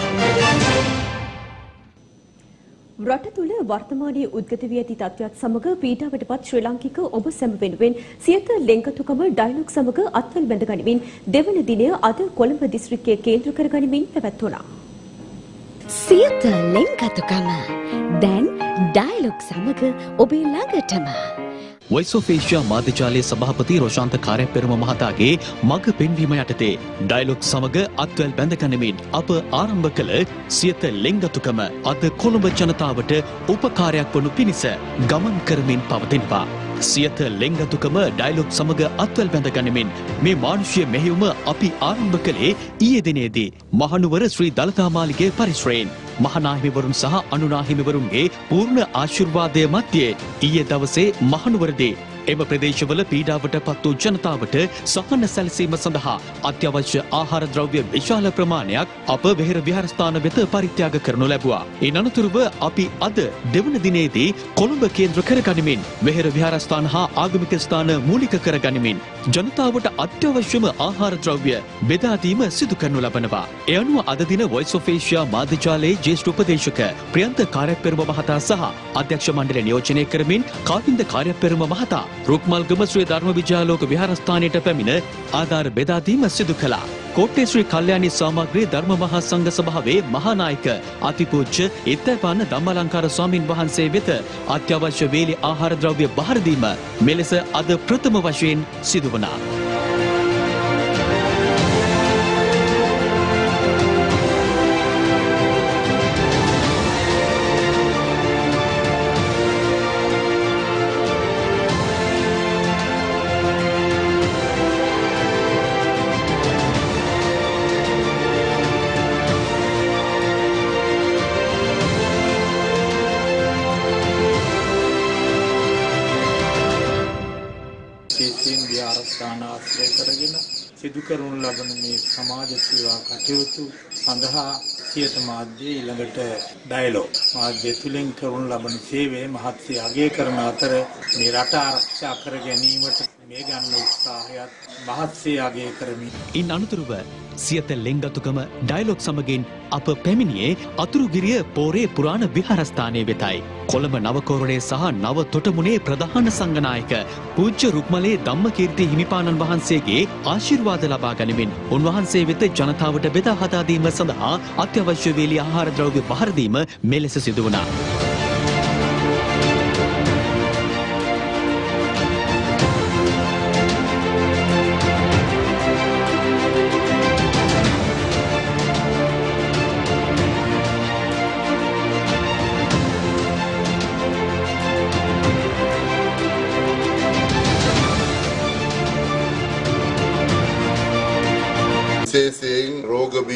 රට තුළ වර්තමානයේ උද්ගත වී ඇති තත්ත්වයක් සමග පීඩාවටපත් ශ්‍රී ලාංකික ඔබ සැම වෙනුවෙන් සියත ලෙන්ගතුකම ඩයලොග් සමග අත්වැල් බැඳ ගනිමින් දෙවන දිනය අද කොළඹ දිස්ත්‍රික්කයේ කේන්ද්‍ර කර ගනිමින් පැවැත්වුණා. සියත ලෙන්ගතුකම දැන් ඩයලොග් සමග ඔබේ ළඟටම. වොයිස් ඔෆ් ඒෂියා මාධ්‍යජාලයේ සභාපති රොෂාන්ත කාර්යපෙරම මහතාගේ මඟ පෙන්වීම යටතේ ඩයලොග් සමග අත්වැල් බැඳ ගනිමින් අප ආරම්භ කළ සියත ලෙන්ගතුකම අද කොළඹ ජනතාවට උපකාරයක් වනු පිණිස ගමන් කරමින් පවතිනවා. සියත ලෙන්ගතුකම ඩයලොග් සමග අත්වැල් බැඳ ගනිමින් මේ මානුෂීය මෙහෙයුම අපි ආරම්භ කළේ ඊයේ දිනේදී මහනුවර ශ්‍රී දළදා මාලිගයේ පරිශ්‍රයෙන්. මහනාහිමිවරුන් සහ අනුනාහිමිවරුන්ගේ පූර්ණ ආශිර්වාදය මැද්දේ ඊයේ දවසේ මහනුවරදී එම ප්‍රදේශවල පීඩාවට පත් වූ ජනතාවට සහන සැලසීම සඳහා අත්‍යවශ්‍ය ආහාර ද්‍රව්‍ය විශාල ප්‍රමාණයක් අප වෙහෙර විහාරස්ථාන වෙත පරිත්‍යාග කරනු ලැබුවා. ඉන් අනතුරුව අපි අද දෙවන දිනේදී කොළඹ කේන්ද්‍ර කරගනිමින් වෙහෙර විහාරස්ථාන හා ආගමික ස්ථාන මූලික කරගනිමින් ජනතාවට අත්‍යවශ්‍යම ආහාර ද්‍රව්‍ය බෙදා දීම සිදු කරනු ලබනවා. ඒ අනුව අද දින වොයිස් ඔෆ් ඒෂියා මාධ්‍යජාලයේ ජ්‍යෙෂ්ඨ උපදේශක ප්‍රියන්ත කාර්යපෙරම මහතා සහ අධ්‍යක්ෂ මණ්ඩලය නියෝජනය කරමින් කාවින්ද කාර්යපෙරම මහතා රුක්මල්ගම ශ්‍රී ධර්ම විජයාලෝක විහාරස්ථානයට පැමිණ ආධාර බෙදා දීම සිදු කළා. කෝට්ටේ ශ්‍රී කල්යාණී සාමග්‍රී ධර්ම මහා සංඝ සභාවේ මහානායක අතිපූජ්‍ය ඉත්තපාන ධම්මාලංකාර ස්වාමින් වහන්සේ වෙත අත්‍යවශ්‍ය වේලි ආහාර ද්‍රව්‍ය බහර දීම මෙලෙස අද ප්‍රථම වශයෙන් සිදු වුණා. ආශ්‍රය කරගෙන සිදු කරනු ලබන මේ සමාජ සේවා කටයුතු සඳහා සියත මාධ්‍ය ඊළඟට ඩයලොග් මාධ්‍ය තුලින් කරනු ලබන සේවය මහත්සේ අගය කරන අතර මේ රට ආරක්ෂා කර ගැනීමට මේ ගන්න උත්සාහයත් මහත්සේ අගය කරමි. ඉන් අනතුරුව සියත ලෙන්ගතුකම ඩයලොග් සමගින් අප පැමිණියේ අතුරුගිරිය පෝරේ පුරාණ විහාරස්ථානයේ වෙතයි. කොළඹ නවකෝරළේ සහ නව තොටමුණේ ප්‍රධාන සංඝනායක පූජ්‍ය රුක්මලේ ධම්මකීර්ති හිමිපාණන් වහන්සේගේ ආශිර්වාද ලබා ගනිමින් උන්වහන්සේ වෙත ජනතාවට බෙදා හදා දීම සඳහා අත්‍යවශ්‍ය වේලි ආහාර ද්‍රව්‍ය බහර දීම මෙලෙස සිදු වුණා.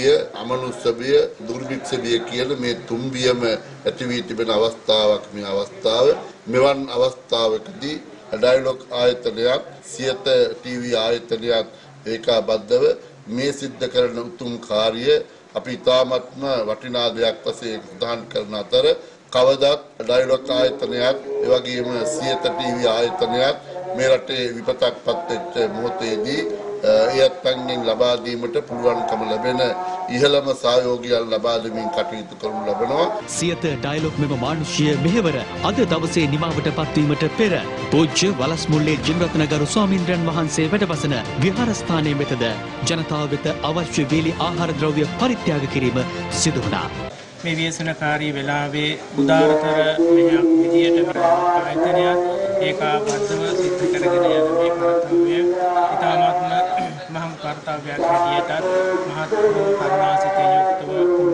බිය, අමනුෂ්‍ය බිය, දුර්භික්ෂ බිය කියන මේ තුන් බියම ඇති වී තිබෙන අවස්ථාවක් මේ අවස්ථාව. මෙවන් අවස්ථාවකදී ඩයලොග් ආයතනයක්, සියත ටීවී ආයතනයක් ඒකාබද්ධව මේ සිද්ධ කරන උතුම් කාර්යය අපි ඉතාමත්ම වටිනා දෙයක් වශයෙන් උදාහරණ කරන අතර කවදාත් ඩයලොග් ආයතනයක් ඒ වගේම සියත ටීවී ආයතනයක් මේ රටේ විපතක්පත් වෙච්ච මොහොතේදී එයත්න්ගෙන් ලබා දීමට පුළුවන්කම ලැබෙන ඉහළම සහයෝගයන් ලබා දෙමින් කටයුතු කරනු ලබනවා. සියත ඩයලොග් මෙම මානුෂීය මෙහෙවර අද දවසේ නිමාවට පත්වීමට පෙර පූජ්‍ය වලස්මුල්ලේ ජිනරත්නගරු ස්වාමීන්ද්‍රයන් වහන්සේ වැඩවසන විහාරස්ථානයේ වෙතද ජනතාව වෙත අවශ්‍ය වේලි ආහාර ද්‍රව්‍ය පරිත්‍යාග කිරීම සිදු වුණා. මේ ව්‍යසනකාරී වෙලාවේ උදාරතර මෙහෙයක් විදියට ආයතනයක් ඒකාබද්ධව සිද්ධ කරගෙන යන මේ කර්තව්‍ය ඉතාමත්ම මහම් කර්තව්‍යයක් හැටියටත් මහත් කරුණාසිතේ යුක්තව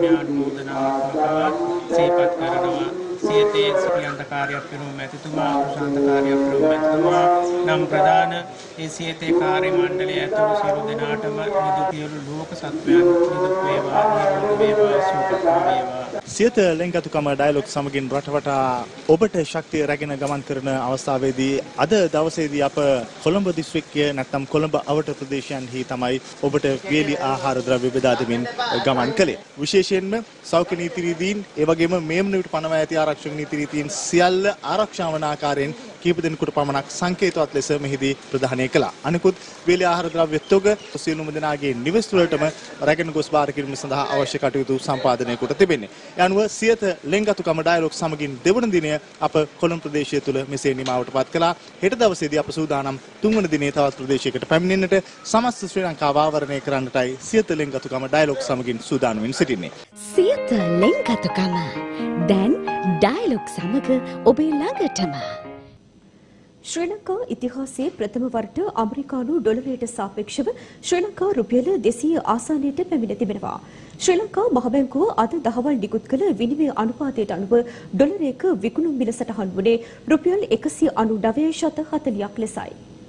පුණ්‍යානුමෝදනාත්මකව සිහිපත් කරනවා. සියතේ සියන්තකාරයක් වෙනු මැතිතුමා උසන්තකාරයක් වෙනු මැතිතුමා නම් ප්‍රධාන ඒ සියතේ කාර්ය මණ්ඩලය ඇතුළු සියලු දෙනාටම නිදුක් සියලු ලෝක සත්වයන් නිදුක් වේවා නිරෝගී වේවා සුවපත් වේවා. සියත ලෙන්ගතුකම ඩයලොග් සමගින් රටවටා ඔබට ශක්තිය රැගෙන ගමන් කරන අවස්ථාවේදී අද දවසේදී අප කොළඹ දිස්ත්‍රික්කය නැත්නම් කොළඹ අවට ප්‍රදේශයන්හි තමයි ඔබට වේලි ආහාර ද්‍රව්‍ය බෙදා දෙමින් ගමන් කළේ. විශේෂයෙන්ම සෞඛ්‍ය නීති රීතීන් ඒ වගේම මේම නිවිට පනවා ඇති ආරක්ෂක නීති රීතීන් සියල්ල ආරක්ෂා වන ආකාරයෙන් කීප දෙනෙකුට පමණක් සංකේතවත් ලෙස මෙහිදී ප්‍රදානය කළා. අනිකුත් වේලි ආහාර ද්‍රව්‍ය තොග සියලුම දෙනාගේ නිවෙස් වලටම රැගෙන ගොස් බාර කිරීම සඳහා අවශ්‍ය කටයුතු සම්පාදනය කොට තිබෙන්නේ. යනුව සියත ලෙන්ගතුකම ඩයලොග් සමගින් දෙවන දිනය අප කොළඹ ප්‍රදේශය තුළ මෙසේ නිමාවට පත් කළා. හෙට දවසේදී අප සූදානම් තුන්වන දිනේ තවත් ප්‍රදේශයකට පැමිණෙන්නට සමස්ත ශ්‍රී ලංකාව ආවරණය කරන්නටයි සියත ලෙන්ගතුකම ඩයලොග් සමගින් සූදානම් සිටින්නේ. සියත ලෙන්ගතුකම දැන් ඩයලොග් සමග ඔබේ ළඟටම. ශ්‍රී ලංකා ඉතිහාසයේ ප්‍රථම වරට ඇමරිකානු ඩොලරයට සාපේක්ෂව ශ්‍රී ලංකා රුපියල දෙසිය ආසන්නයට පැමිණ තිබෙනවා. ශ්‍රී ලංකා මහ බැංකුව අද දහවල් නිකුත් කළ විනිමය අනුපාතයට අනුව ඩොලරයක විකුණුම් මිල සටහන් වුණේ රුපියල් එකසිය අනූනවය දශම හතළියක් ලෙසයි.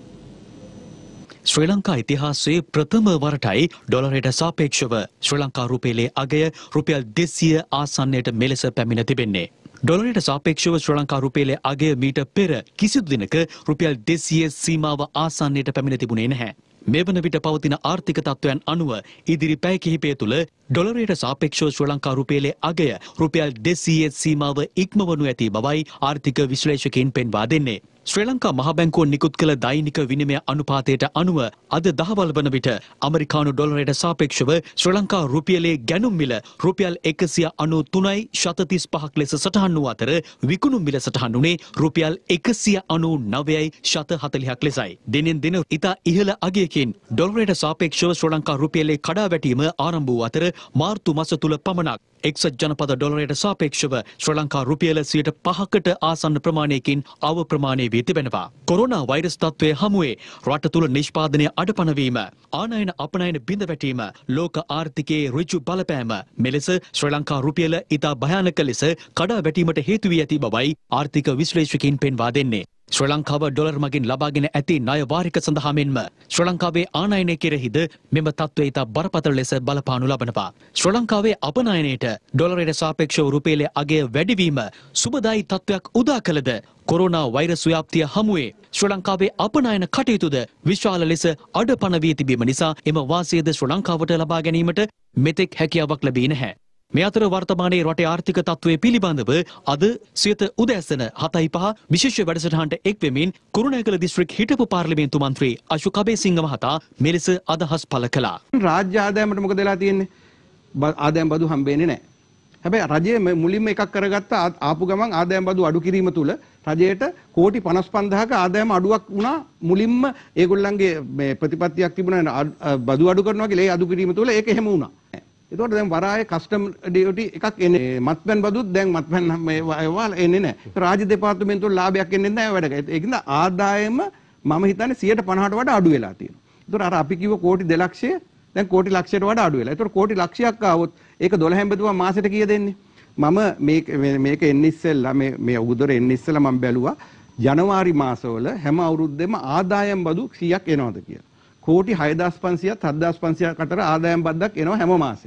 ශ්‍රී ලංකා ඉතිහාසයේ ප්‍රථම වරටයි ඩොලරයට සාපේක්ෂව ශ්‍රී ලංකා රුපියලේ අගය රුපියල් දෙසිය ආසන්නයට මෙලෙස පැමිණ තිබෙන්නේ. ඩොලරයට සාපේක්ෂව ශ්‍රී ලංකා රුපියලේ අගය මීට පෙර කිසිදු දිනක රුපියල් දෙසිය සීමාව ආසන්නයට පැමිණ තිබුණේ නැහැ. මේ වන විට පවතින ආර්ථික තත්ත්වයන් අනුව ඉදිරි පැය කිහිපය තුළ ඩොලරයට සාපේක්ෂව ශ්‍රී ලංකා රුපියලේ අගය රුපියල් දෙසිය සීමාව ඉක්මවනු ඇති බවයි ආර්ථික විශ්ලේෂකයින් පෙන්වා දෙන්නේ. ශ්‍රී ලංකා මහ බැංකුව නිකුත් කළ දෛනික විනිමය අනුපාතයට අනුව අද දහවල් වන විට ඇමරිකානු ඩොලරයට සාපේක්ෂව ශ්‍රී ලංකා රුපියලේ ගැනුම් මිල රුපියල් එකසිය අනූ තුනයි දශම තිස් පහක් ලෙස සටහන් වූ අතර විකුණුම් මිල සටහන් වුණේ රුපියල් එකසිය අනූ නවයයි දශම හතළිහක් ලෙසයි. දිනෙන් දින ඉතා ඉහළ අගයකින් ඩොලරයට සාපේක්ෂව ශ්‍රී ලංකා රුපියලේ කඩා වැටීම ආරම්භ වූ අතර මාර්තු මාස තුල පමණක් එක්සත් ජනපද ඩොලරයට සාපේක්ෂව ශ්‍රී ලංකා රුපියල සියයට පහකට ආසන්න ප්‍රමාණයකින් අව ප්‍රමාණය වී තිබෙනවා. කොරෝනා වෛරස් තත්ත්වය හමුවේ රට තුළ නිෂ්පාදනය අඩපණවීම, ආනයන අපනයන බිඳ වැටීම, ලෝක ආර්ථිකයේ ඍජු බලපෑම මෙලෙස ශ්‍රී ලංකා රුපියල ඉතා භයානක ලෙස කඩා වැටීමට හේතු වී ඇති බවයි ආර්ථික විශ්ලේෂකයින් පෙන්වා දෙන්නේ. ශ්‍රී ලංකාව ඩොලර් මගින් ලබාගෙන ඇති ණය වාරික සඳහා මෙන්ම ශ්‍රී ලංකාවේ ආනයනය කෙරෙහිද මෙම තත්ත්වය ඉතා බරපතල ලෙස බලපානු ලබනවා. ශ්‍රී ලංකාවේ අපනයනයට ඩොලරයට සාපේක්ෂව රුපියලේ අගය වැඩිවීම සුබදායි තත්ත්වයක් උදා කළද කොරෝනා වෛරස් ව්‍යාප්තිය හමුවේ ශ්‍රී ලංකාවේ අපනයන කටයුතුද විශාල ලෙස අඩපණ වී තිබීම නිසා එම වාසියද ශ්‍රී ලංකාවට ලබා ගැනීමට මෙතෙක් හැකියාවක් ලැබී නැහැ. මේ අතර වර්තමානයේ රටේ ආර්ථික තත්ත්වය පිළිබඳව අද සියත උදෑසන හතයි පහ විශේෂ වැඩසටහනට එක් වෙමින් කුරුණෑගල දිස්ත්‍රික් හිටපු පාර්ලිමේන්තු මන්ත්‍රී අශෝක් අබේසිංහ මහතා මෙලෙස අදහස් පළ කළා. රාජ්‍ය ආදායමට මොකද වෙලා තියෙන්නේ? ආදායම් බදු හම්බෙන්නේ නැහැ. හැබැයි රජය මුලින්ම එකක් කරගත්ත ආපු ගමන් ආදායම් බදු අඩු කිරීම තුළ රජයට කෝටි පනස් පන්දාහක ආදායම අඩුවක් වුණා. මුලින්ම ඒගොල්ලන්ගේ මේ ප්‍රතිපත්තියක් තිබුණා බදු අඩු කරනවා කියලා ඒ අඩු කිරීම තුළ ඒක එහෙම වුණා. ඒතකොට දැන් වරායේ කස්ටම් ඩියුටි එකක් එන්නේ මත්පැන් බදුත් දැන් මත්පැන් මේවා එන්නේ නැහැ. රාජ්‍ය දෙපාර්තමේන්තුවල ලාභයක් එන්නේ නැහැ වැඩක. ඒකින්ද ආදායම මම හිතන්නේ සියයට පනහට වඩා අඩු වෙලා තියෙනවා. ඒතකොට අර අපි කිව්ව කෝටි දෙලක්ෂය දැන් කෝටි ලක්ෂයට වඩා අඩු වෙලා. ඒතකොට කෝටි ලක්ෂයක් ආවොත් ඒක දොළහෙන් බෙදුවා මාසෙට කීයද එන්නේ? මම මේක මේක එන්නේ ඉස්සෙල්ලා මේ මේ උගුදර එන්නේ ඉස්සෙල්ලා මම බැලුවා ජනවාරි මාසවල හැම අවුරුද්දෙම ආදායම් බදු කීයක් එනවද කියලා. කෝටි හයදාස් පන්සියයත් හත්දාස් පන්සියයක් අතර ආදායම් බද්දක් එනවා හැම මාසෙම.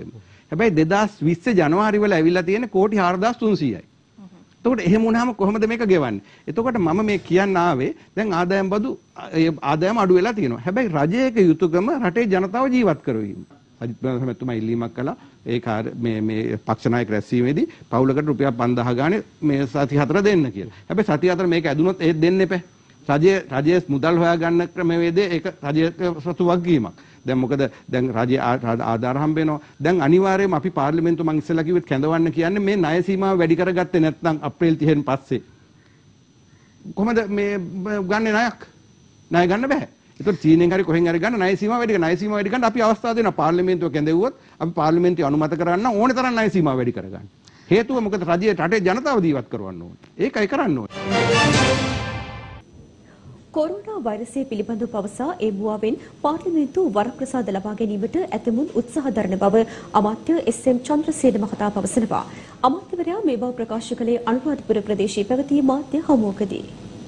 හැබැයි දෙදාස් විස්ස ජනවාරි වල ඇවිල්ලා තියෙන කෝටි හාරදාස් තුන්සීයයි. එතකොට එහෙම වුණාම කොහොමද මේක ගෙවන්නේ? එතකොට මම මේ කියන්න ආවේ දැන් ආදායම් බදු ආදායම අඩු වෙලා තියෙනවා. හැබැයි රජයක යුතුයකම රටේ ජනතාව ජීවත් කරවීම. අජිත් ප්‍රේමතුමා ඉල්ලීමක් කළා ඒ මේ මේ පක්ෂ නායක රැස්වීමේදී පවුලකට රුපියල් පන්දාහ ගානේ මේ සති හතර දෙන්න කියලා. හැබැයි සති හතර මේක ඇදුනොත් ඒත් දෙන්න එපා. රජය රජයේ මුදල් හොයා ගන්න ක්‍රමවේදය ඒක රජයේ සතු වගකීමක්. දැන් මොකද දැන් රජයේ ආධාර හම්බ වෙනවා. දැන් අනිවාර්යයෙන්ම අපි පාර්ලිමේන්තුව මං ඉස්සෙල්ලා කිව්වෙත් කැඳවන්න කියන්නේ මේ ණය සීමාව වැඩි කරගත්තේ නැත්නම් අප්‍රේල් තිහෙන් පස්සේ. කොහමද මේ ගන්නේ ණයක්? ණය ගන්න බෑ. ඒතකොට චීනෙන් හරි කොහෙන් හරි ගන්න ණය සීමාව වැඩි කරන ණය සීමාව වැඩි කරන්න අපි අවස්ථාව දෙනවා. පාර්ලිමේන්තුව කැඳෙව්වොත් අපි පාර්ලිමේන්තුව අනුමත කරන්න ඕනේ තරම් ණය සීමාව වැඩි කරගන්න. හේතුව මොකද රජයේ රටේ ජනතාව ජීවත් කරවන්න ඕනේ. ඒකයි කරන්න ඕනේ. කොරෝනා වෛරසය පිළිබඳව පවසා ඒ මුවාවෙන් පාර්ලිමේන්තු වරප්‍රසාද ලබා ගැනීමට ඇතමුන් උත්සාහ දරන බව අමාත්‍ය එස් එම් චන්ද්‍රසේන මහතා පවසනවා. අමාත්‍යවරයා මේ බව ප්‍රකාශ කළේ අනුරාධපුර ප්‍රදේශයේ පැවති මාධ්‍ය හමුවකදී.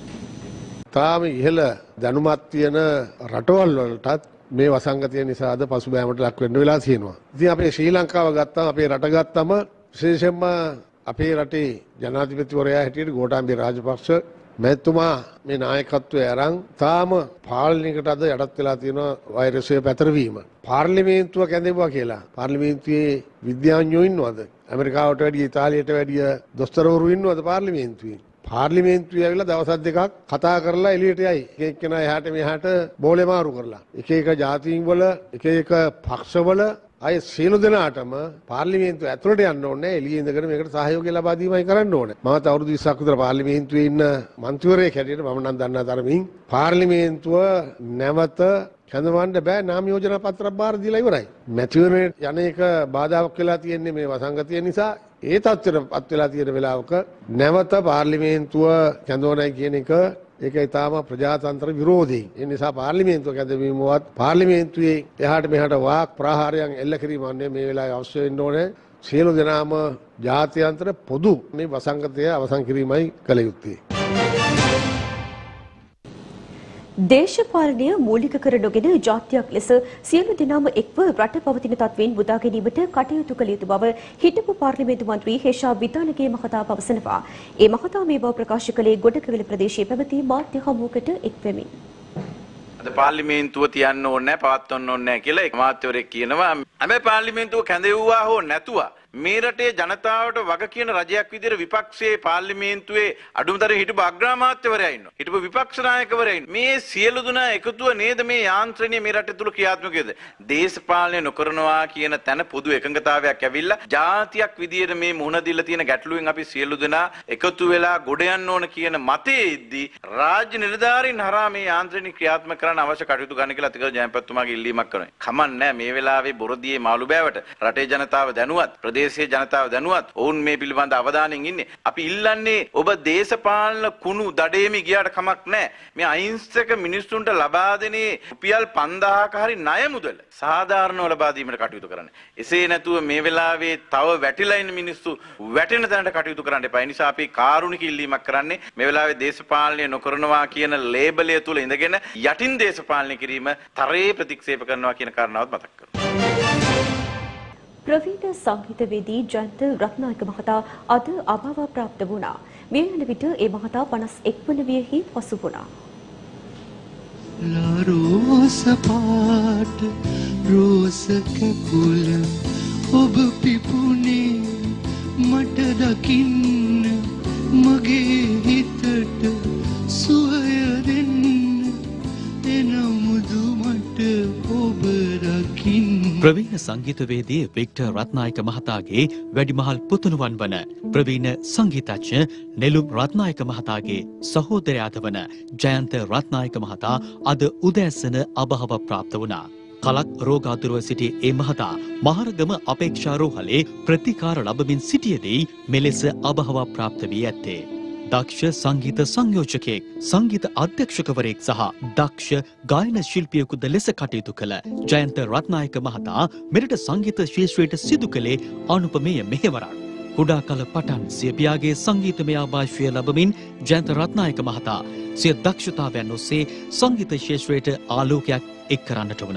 තාම ඉහළ දැනුමක් තියෙන රටවල් වලටත් මේ වසංගතය නිසා අද පසුබෑමට ලක් වෙන්න වෙලා තියෙනවා. ඉතින් අපේ ශ්‍රී ලංකාව ගත්තාම අපේ රට ගත්තාම විශේෂයෙන්ම අපේ රටේ ජනාධිපතිවරයා හැටියට ගෝඨාභය රාජපක්ෂ මැතිතුමා මේ නායකත්වය අරන් තාම පාලනයකට අද යටත් වෙලා තියෙනවා වෛරසය පැතරවීම. පාර්ලිමේන්තුව කැඳෙවුවා කියලා. පාර්ලිමේන්තුවේ විද්‍යාඥයෝ ඉන්නවද? ඇමරිකාවට වැඩිය ඉතාලියට වැඩිය දොස්තරවරු ඉන්නවද පාර්ලිමේන්තුවේ? පාර්ලිමේන්තුවේ ඇවිල්ලා දවස් දෙකක් කතා කරලා එළියට යයි. එක එක්කෙනා එහාට මෙහාට බෝලේ මාරු කරලා. එක එක ජාතීන් වල එක එක පක්ෂවල අය සියලු දෙනාටම පාර්ලිමේන්තුව ඇතුළට යන්න ඕනේ එළියේ ඉඳගෙන මේකට සහයෝගය ලබා දීමයි කරන්න ඕනේ. මමත් අවුරුදු විස්සක් විතර පාර්ලිමේන්තුවේ ඉන්න මන්ත්‍රීවරයෙක් හැටියට මම නම් දන්නා තරමින් පාර්ලිමේන්තුව නැවත කැඳවන්න බෑ නාම යෝජනා පත්‍රයක් බාර දීලා ඉවරයි. මැතිවරණය යන එක බාධාවක් වෙලා තියෙන්නේ මේ වසංගතය නිසා. ඒ තත්ත්වයටපත් වෙලා තියෙන වෙලාවක නැවත පාර්ලිමේන්තුව කැඳවනයි කියන එක ඒක ඊටාම ප්‍රජාතන්ත්‍ර විරෝධී. ඒ නිසා පාර්ලිමේන්තුව කැඳවීමවත් පාර්ලිමේන්තුවේ එහාට මෙහාට වාක් ප්‍රහාරයන් එල්ල කිරීම මේ වෙලාවේ අවශ්‍ය වෙන්න ඕනේ. සියලු දෙනාම ජාත්‍යන්තර පොදු මේ වසංගතය අවසන් කිරීමයි කළ යුත්තේ. දේශපාලනය මූලික කර නොගෙන ජාතියක් ලෙස සියලු දෙනාම එක්ව රට පවතින තත්ත්වයෙන් මුදා ගැනීමට කටයුතු කළ යුතු බව හිටපු පාර්ලිමේන්තු මන්ත්‍රී හේෂා විතානගේ මහතා පවසනවා. ඒ මහතා මේ බව ප්‍රකාශ කළේ ගොඩකවිල ප්‍රදේශයේ පැවති මාධ්‍ය හමුවකට එක්වෙමින්. අද පාර්ලිමේන්තුව තියන්න ඕනේ නැහැ පවත්වන්න ඕනේ නැහැ කියලා මාධ්‍යවරයෙක් කියනවා. හැබැයි පාර්ලිමේන්තුව කැඳෙව්වා හෝ නැතුවා මේ රටේ ජනතාවට වග කියන රජයක් විදිහට විපක්ෂයේ පාර්ලිමේන්තුවේ අඩුමතරේ හිටපු අග්‍රාමාත්‍යවරයා ඉන්නවා. හිටපු විපක්ෂ නායකවරයා ඉන්නවා. මේ සියලු දෙනා එකතුව නේද මේ යාන්ත්‍රණය මේ රටේ තුල ක්‍රියාත්මක වෙද? දේශපාලනය නොකරනවා කියන තැන පොදු එකඟතාවයක් ඇවිල්ලා ජාතියක් විදිහට මේ මුහුණ දීලා තියෙන ගැටලුවෙන් අපි සියලු දෙනා එකතු වෙලා ගොඩ යන්න ඕන කියන මතයේදී රාජ්‍ය නිලධාරීන් හරහා මේ යාන්ත්‍රණය ක්‍රියාත්මක කරන්න අවශ්‍ය කටයුතු ගන්න කියලා අතිගල ජයපත්තුමාගේ ඉල්ලීමක් කරනවා. කමන්නේ මේ වෙලාවේ බොරදියේ මාළු බෑවට රටේ ජනතාව දැනුවත් ප්‍රදේශයේ ජනතාව දැනුවත් ඔවුන් මේ පිළිබඳ අවධානයෙන් ඉන්නේ. අපි ඉල්ලන්නේ ඔබ දේශපාලන කුණු දඩේමි ගියාට කමක් නැහැ. මේ අහිංසක මිනිස්සුන්ට ලබා දෙනේ රුපියල් පන්දාහක හරි ණය මුදල සාධාරණව ලබා දීමට කටයුතු කරන්න. එසේ නැතුව මේ වෙලාවේ තව වැටිලා ඉන්න මිනිස්සු වැටෙන තැනට කටයුතු කරන්න එපා. ඒ නිසා අපි කාරුණික ඉල්ලීමක් කරන්නේ මේ වෙලාවේ දේශපාලනය නොකරනවා කියන ලේබලය තුල ඉඳගෙන යටින් දේශපාලනය කිරීම තරයේ ප්‍රතික්ෂේප කරනවා කියන කාරණාවත් මතක් කරනවා. ප්‍රවීණ සංගීතවේදී ජයන්ත රත්නායක මහතා අද අභාව ප්‍රාප්ත වුණා. මේ වන විට ඒ මහතා පනස් එක් වන වියෙහි පසු වුණා. රෝස පාට රෝසක කුල ඔබ පිපුණේ මට දකින්න මගේ හිතට සුවය දෙන්න එනමුදු මට ඔබ දකින්න. ප්‍රවීණ සංගීතවේදී වික්ටර් රත්නායක මහතාගේ වැඩිමහල් පුතුණුවන් වන ප්‍රවීණ සංගීතඥ නෙළුම් රත්නායක මහතාගේ සහෝදරයාද වන ජයන්ත රත්නායක මහතා අද උදෑසන අභාව ප්‍රාප්ත වුණා. කලක් රෝගාතුරව සිටි ඒ මහතා මහරගම අපේක්ෂා රෝහලේ ප්‍රතිකාර ලබමින් සිටියදී මෙලෙස අභාව ප්‍රාප්ත වී ඇත්තේ. දක්ෂ සංගීත සංයෝජකයෙක්, සංගීත අධ්‍යක්ෂකවරයෙක් සහ දක්ෂ ගායන ශිල්පියෙකුද ලෙස කටයුතු කළ ජයන්ත රත්නායක මහතා මෙරට සංගීත ශාස්ත්‍රයට සිදු කළේ අනුපමේය මෙහෙවරක්. කුඩා කල පටන් සිය පියාගේ සංගීතමය ආభాෂය ලැබමින් ජයන්ත රත්නායක මහතා සිය දක්ෂතාවයන් ඔස්සේ සංගීත ශාස්ත්‍රයට ආලෝකයක් එක් කරන්නට වුණා.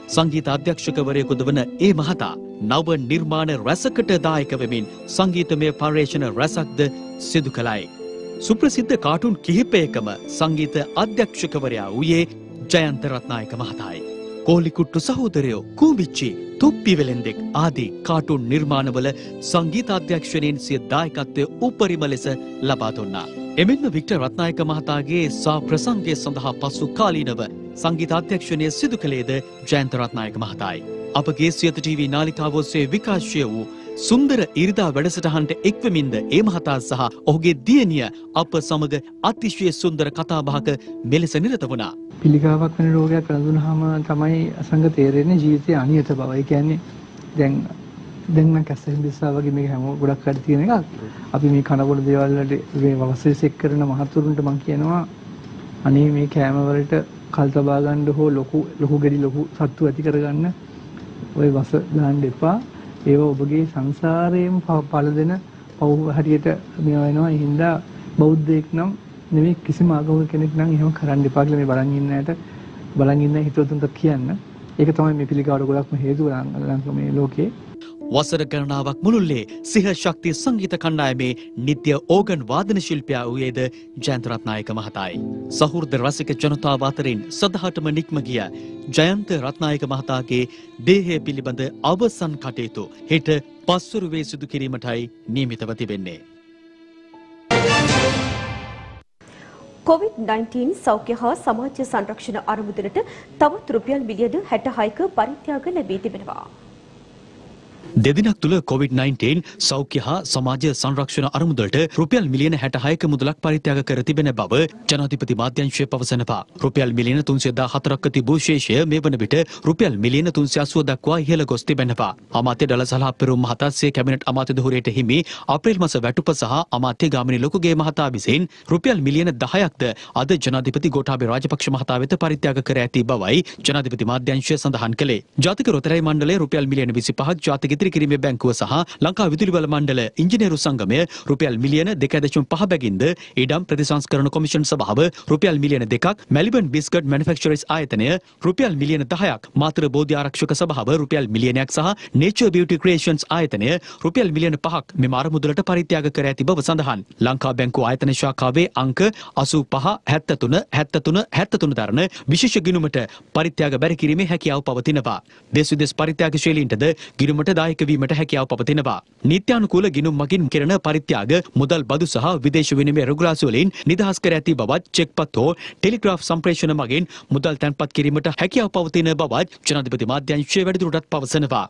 සංගීත අධ්‍යක්ෂකවරයෙකුද වන ඒ මහතා නව නිර්මාණ රැසකට දායක වෙමින් සංගීතමය පර්යේෂණ රැසක්ද සිදු කළයි. සුප්‍රසිද්ධ කාටුන් කිහිපයකම සංගීත අධ්‍යක්ෂකවරයා වූයේ ජයන්ත රත්නායක මහතායි. කෝලිකුට්ටු සහෝදරයෝ, කූඹිච්චි, තුප්පි වෙලෙන්දෙක් ආදී කාටුන් නිර්මාණවල සංගීත අධ්‍යක්ෂණයෙන් සිය දායකත්වය උපරිම ලෙස ලබා දුන්නා. එමෙන්ම වික්ටර් රත්නායක මහතාගේ සා ප්‍රසංගය සඳහා පසු කාලීනව සංගීත අධ්‍යක්ෂණය සිදු කළේද ජයන්ත රත්නායක මහතායි. අපගේ සියත ටීවී නාලිකාව ඔස්සේ විකාශය වූ සුන්දර ඉරිදා වැඩසටහනට එක්වමින්ද ඒ මහතා සහ ඔහුගේ දියණිය අප සමග අතිශය සුන්දර කතාබහක මෙලෙස නිරත වුණා. පිළිකාවක් වෙන රෝගයක් වැළඳුනහම තමයි අසංග තේරෙන්නේ ජීවිතයේ අනියත බව. ඒ කියන්නේ දැන් දැන් නම් කැස්සෙන් බිස්සා වගේ මේක හැම ගොඩක් අඩ තියෙන එකක්. අපි මේ කනබොල දේවල් වලට මේ වවසෙස් එක් කරන මහතුරුන්ට මම කියනවා අනේ මේ කෑම වලට කල් තබා ගන්න හෝ ලොකු ලොකු ගෙඩි ලොකු සත්තු ඇති කරගන්න ওই වස දාන්න එපා. ඒව ඔබගේ සංසාරයෙන් පළ දෙන පව් හරියට මේ වෙනවා. ඒ හින්දා බෞද්ධයෙක් නම් නෙමෙයි කිසිම ආගමක කෙනෙක් නම් එහෙම කරන්න එපා කියලා මේ බලන් ඉන්න ඇයට බලන් ඉන්න හිතවතුන්ට කියන්න. ඒක තමයි මේ පිළිකාවට ගොඩක්ම හේතුව ලංකාවේ මේ ලෝකේ. වසර ගණනාවක් මුළුල්ලේ සිහ ශක්ති සංගීත කණ්ඩායමේ නිත්‍ය ඕගන් වාදන ශිල්පියා වූයේද ජයන්ත රත්නායක මහතායි. සහෘද රසික ජනතාව අතරින් සදහටම නික්ම ගිය ජයන්ත රත්නායක මහතාගේ දේහය පිළිබඳ අවසන් කටයුතු හෙට පස්වරුවේ සිදු කිරීමටයි නියමිතව තිබෙන්නේ. කොවිඩ් නයින්ටීන් සෞඛ්‍ය හා සමාජ සංරක්ෂණ අරමුදලට තවත් රුපියල් මිලියන හැටහයක පරිත්‍යාග ලැබී තිබෙනවා. දෙදිනක් තුළ කොවිඩ් නයින්ටීන් සෞඛ්‍ය හා සමාජ සංරක්ෂණ අරමුදලට රුපියල් මිලියන හැටහයක මුදලක් පරිත්‍යාග කර තිබෙන බව ජනාධිපති මාධ්‍යංශය පවසනවා. රුපියල් මිලියන තුන්සිය දාහතරක තිබූ ශේෂය මේ වන විට රුපියල් මිලියන තුන්සිය අසූ දක්වා ඉහළ ගොස් තිබෙනවා. අමාත්‍ය ඩල සලහ පෙරුම් මහතා සිය කැබිනට් අමාත්‍ය ධුරයට හිමි අප්‍රේල් මාස වැටුප සහ අමාත්‍ය ගාමිණී ලොකුගේ මහතා විසින් රුපියල් මිලියන දහයක්ද අද ජනාධිපති ගෝඨාභය රාජපක්ෂ මහතා වෙත පරිත්‍යාග කර ඇති බවයි ජනාධිපති මාධ්‍යංශය සඳහන් කළේ. ජාතික රොතරැයි මණ්ඩලය රුපියල් මිලියන විසිපහක්, ජාතික ඉදිරි කිරීමේ බැංකුව සහ ලංකා විදුලි බල මණ්ඩල ඉංජිනේරු සංගමය රුපියල් මිලියන දෙකයි දශම පහ බැගින්ද, ඉඩම් ප්‍රතිසංස්කරණ කොමිෂන් සභාව රුපියල් මිලියන දෙකක්, මෙල්බන් බිස්කට් මැනුෆැක්චරර්ස් ආයතනය රුපියල් මිලියන දහයක්, මාතර බෝධි ආරක්ෂක සභාව රුපියල් මිලියනයක් සහ නේචර් බියුටි ක්‍රියේෂන්ස් ආයතනය රුපියල් මිලියන පහක් මෙම අරමුදලට පරිත්‍යාග කර ඇති බව සඳහන්. ලංකා බැංකුව ආයතන ශාඛාවේ අංක අසූ පහ හැත්තෑ තුන හැත්තෑ තුන හැත්තෑ තුන දරන විශේෂ ගිණුමට පරිත්‍යාග බැරි කිරීමේ හැකියාව පවතිනවා. දේශ විදේශ පරිත්‍යාගශීලීන්ටද ගිණුමට දායක වීමට හැකියාව පවතිනවා. නීත්‍යානුකූල ගිණුම් මගින් කෙරෙන පරිත්‍යාග මුදල් බදු සහ විදේශ විනිමය රෙගුලාසි වලින් නිදහස් කර ඇති බවත්, චෙක්පත් හෝ ටෙලිග්‍රාෆ් සම්ප්‍රේෂණ මගින් මුදල් තැන්පත් කිරීමට හැකියාව පවතින බවත් ජනාධිපති මාධ්‍යංශය වැඩිදුරටත් පවසනවා.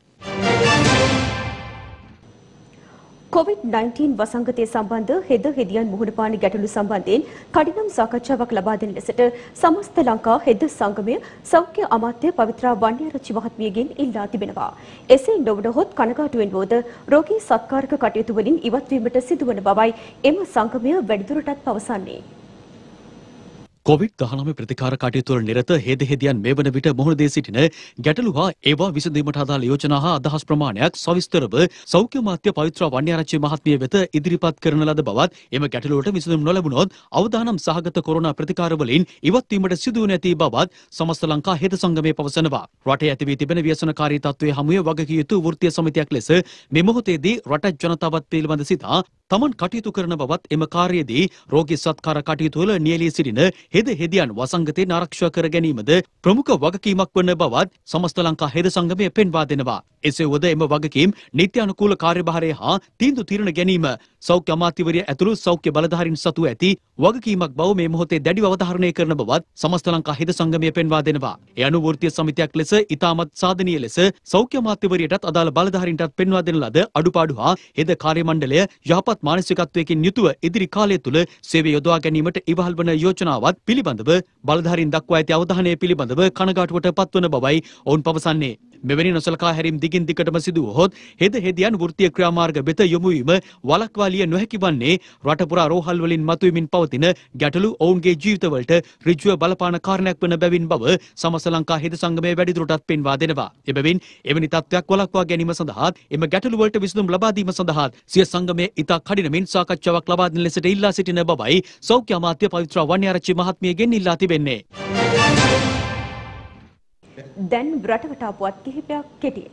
කොවිඩ් නයින්ටීන් වසංගතය සම්බන්ධ හෙද හෙදියන් මුහුණ පාන ගැටලු සම්බන්ධයෙන් කඩිනම් සාකච්ඡාවක් ලබා දෙන ලෙසට සමස්ත ලංකා හෙද සංගමය සෞඛ්‍ය අමාත්‍ය පවිත්‍රා වන්නියාරච්චි මහත්මියගෙන් ඉල්ලා තිබෙනවා. එසේ නොවනහොත් කනගාටුවෙන් වුවද රෝගී සත්කාරක කටයුතු වලින් ඉවත්වීමට සිදුවන බවයි එම සංගමය වැඩිදුරටත් පවසන්නේ. කොවිඩ් දහනවය ප්‍රතිකාර කටයුතු වල නිරත හෙද හෙදියන් මේ වන විට මුහුණ දී සිටින ගැටලු හා ඒවා විසඳීමට අදාළ යෝජනා හා අදහස් ප්‍රමාණයක් සවිස්තරව සෞඛ්‍ය අමාත්‍ය පවිත්‍රා වන්නියාරච්චි මහත්මිය වෙත ඉදිරිපත් කරන ලද බවත්, එම ගැටලුවට විසඳුම් නොලැබුණොත් අවදානම් සහගත කොරෝනා ප්‍රතිකාර වලින් ඉවත් වීමට සිදු වී නැති බවත් සමස්ත ලංකා හෙද සංගමය පවසනවා. රටේ ඇති වී තිබෙන ව්‍යසනකාරී තත්ත්වයේ හමුවේ වගකිය යුතු වෘත්තීය සමිතියක් ලෙස මේ මොහොතේදී රට ජනතාවත් පිළිබඳ සිතා තමන් කටයුතු කරන බවත්, එම කාර්යයේදී රෝගී සත්කාර කටයුතු වල නියැලී සිටින හෙද හෙදියන් වසංගතයෙන් ආරක්ෂා කර ගැනීමද ප්‍රමුඛ වගකීමක් වන බවත් සමස්ත ලංකා හෙද සංගමය පෙන්වා දෙනවා. එසේ වුවද එම වගකීම් නීත්‍යානුකූල කාර්යභාරය හා තීන්දුව తీරන ගැනීම සෞඛ්‍ය අමාත්‍යවරිය ඇතුළු සෞඛ්‍ය බලධාරීන් සතු ඇති වගකීමක් බව මේ මොහොතේ දැඩිව අවධාරණය කරන බවත් සමස්ත ලංකා හෙද සංගමය පෙන්වා දෙනවා. ඒ අනුව වෘත්තීය සමිතියක් ලෙස ඉතාමත් සාධනීය ලෙස සෞඛ්‍ය අමාත්‍යවරියටත් අදාළ බලධාරීන්ටත් පෙන්වා දෙන ලද අඩුපාඩු හා හෙද කාර්ය මණ්ඩලය යහපත් මානසිකත්වයකින් යුතුව ඉදිරි කාලය තුළ සේවය යොදවා ගැනීමට ඉවහල් වන යෝජනාවත් පිළිබඳව බලධාරීන් දක්වා ඇති අවධානය පිළිබඳව කනගාටුවට පත්වන බවයි ඔවුන් පවසන්නේ. මෙවැනි නොසලකා හැරීම් දිගින් දිගටම සිදු වුවහොත් හෙද හෙදියන් වෘත්තීය ක්‍රියාමාර්ග වෙත යොමු වීම වළක්වා ලිය නොහැකි වන්නේ රට පුරා රෝහල් වලින් මතුවෙමින් පවතින ගැටලු ඔවුන්ගේ ජීවිතවලට ඍජුව බලපාන කාරණයක් වන බැවින් බව සමස්ත ලංකා හෙද සංගමය වැඩිදුරටත් පෙන්වා දෙනවා. එබැවින් එවැනි තත්ත්වයක් වළක්වා ගැනීම සඳහා එම ගැටලු වලට විසඳුම් ලබා දීම සඳහා සිය සංගමය ඉතා කඩිනමින් සාකච්ඡාවක් ලබා දෙන ලෙසට ඉල්ලා සිටින බවයි සෞඛ්‍ය අමාත්‍ය පවිත්‍රා වන්නියාරච්චි මහත්මියගෙන් ඉල්ලා තිබෙන්නේ. දැන් රටවටා පුවත් කිහිපයක් කෙටියෙන්.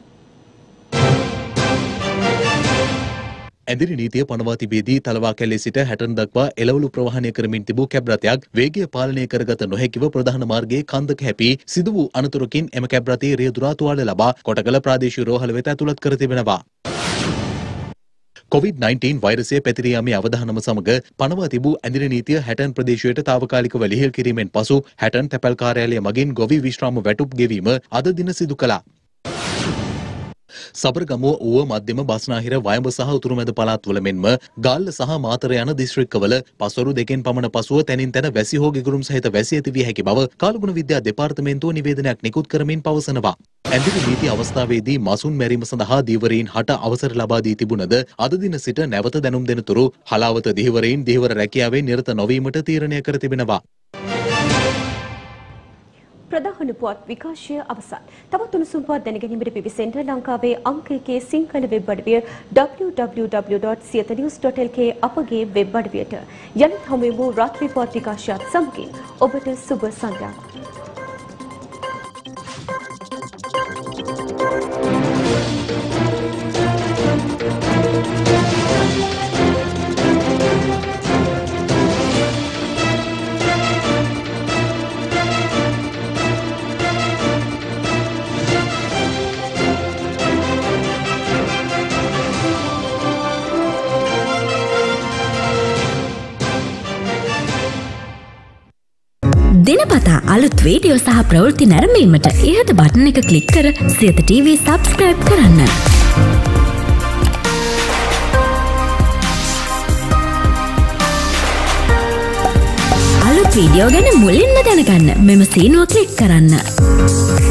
ඇදිරි නීතිය පනවා තිබේදී තලවාකැලේ සිට හැටන් දක්වා එළවලු ප්‍රවාහනය කරමින් තිබූ කැබ් රථයක් වේගය පාලනය කරගත නොහැකිව ප්‍රධාන මාර්ගයේ කන්දක හැපී සිදු වූ අනතුරකින් එම කැබ් රථයේ රියදුරා තුවාල ලබා කොටගල ප්‍රාදේශීය රෝහල වෙත ඇතුළත් කර තිබෙනවා. කොවිඩ් නයින්ටීන් වෛරසය පැතිර යාමේ අවධානම සමග පනවා තිබූ ඇදිරි නීතිය හැටන් ප්‍රදේශයට తాවකාලිකව ලිහිල් කිරීමෙන් පසු හැටන් තැපැල් කාර්යාලය මගින් ගොවි විශ්‍රාම වැටුප් ගෙවීම අද දින සිදු කළා. සබරගමුව ඌව මධ්‍යම බස්නාහිර වයඹ සහ උතුරුමැද පළාත්වල මෙන්ම ගාල්ල සහ මාතර යන දිස්ත්‍රික්කවල පස්වරු දෙකෙන් පමණ පසුව තැනින් තැන වැසි හෝ ගිගුරුම් සහිත වැසි ඇති විය හැකි බව කාලගුණ විද්‍යා දෙපාර්තමේන්තුව නිවේදනයක් නිකුත් කරමින් පවසනවා. ඇඳිරි නීති අවස්ථාවේදී මසුන් මැරීම සඳහා දීවරීන් හට අවසර ලබා දී තිබුණද අද දින සිට නැවත දැනුම් දෙනතුරු හලාවත දීවරීන් දීවර රැකියාවේ නිරත නොවීමට තීරණය කර තිබෙනවා. ප්‍රධාන පුවත් විකාශය අවසන්. තවත් උණුසුම් පුවත් දැනගැනීමට පිවිසෙන්න ලංකාවේ අංක එකේ සිංහල වෙබ් අඩවිය double-u double-u double-u dot siyata news dot l k අපගේ වෙබ් අඩවියට යලිත් හමු වෙමු රාත්‍රී පුවත් විකාශයත් සමගින්. ඔබට සුබ සන්ධ්‍යාවක්. දිනපතා අලුත් වීඩියෝ සහ ප්‍රවෘත්ති නැරඹීමට ඉහත බටන් එක ක්ලික් කර සියත ටීවී සබ්ස්ක්‍රයිබ් කරන්න. අලුත් වීඩියෝ ගැන මුලින්ම දැනගන්න මෙම සීනුව ක්ලික් කරන්න.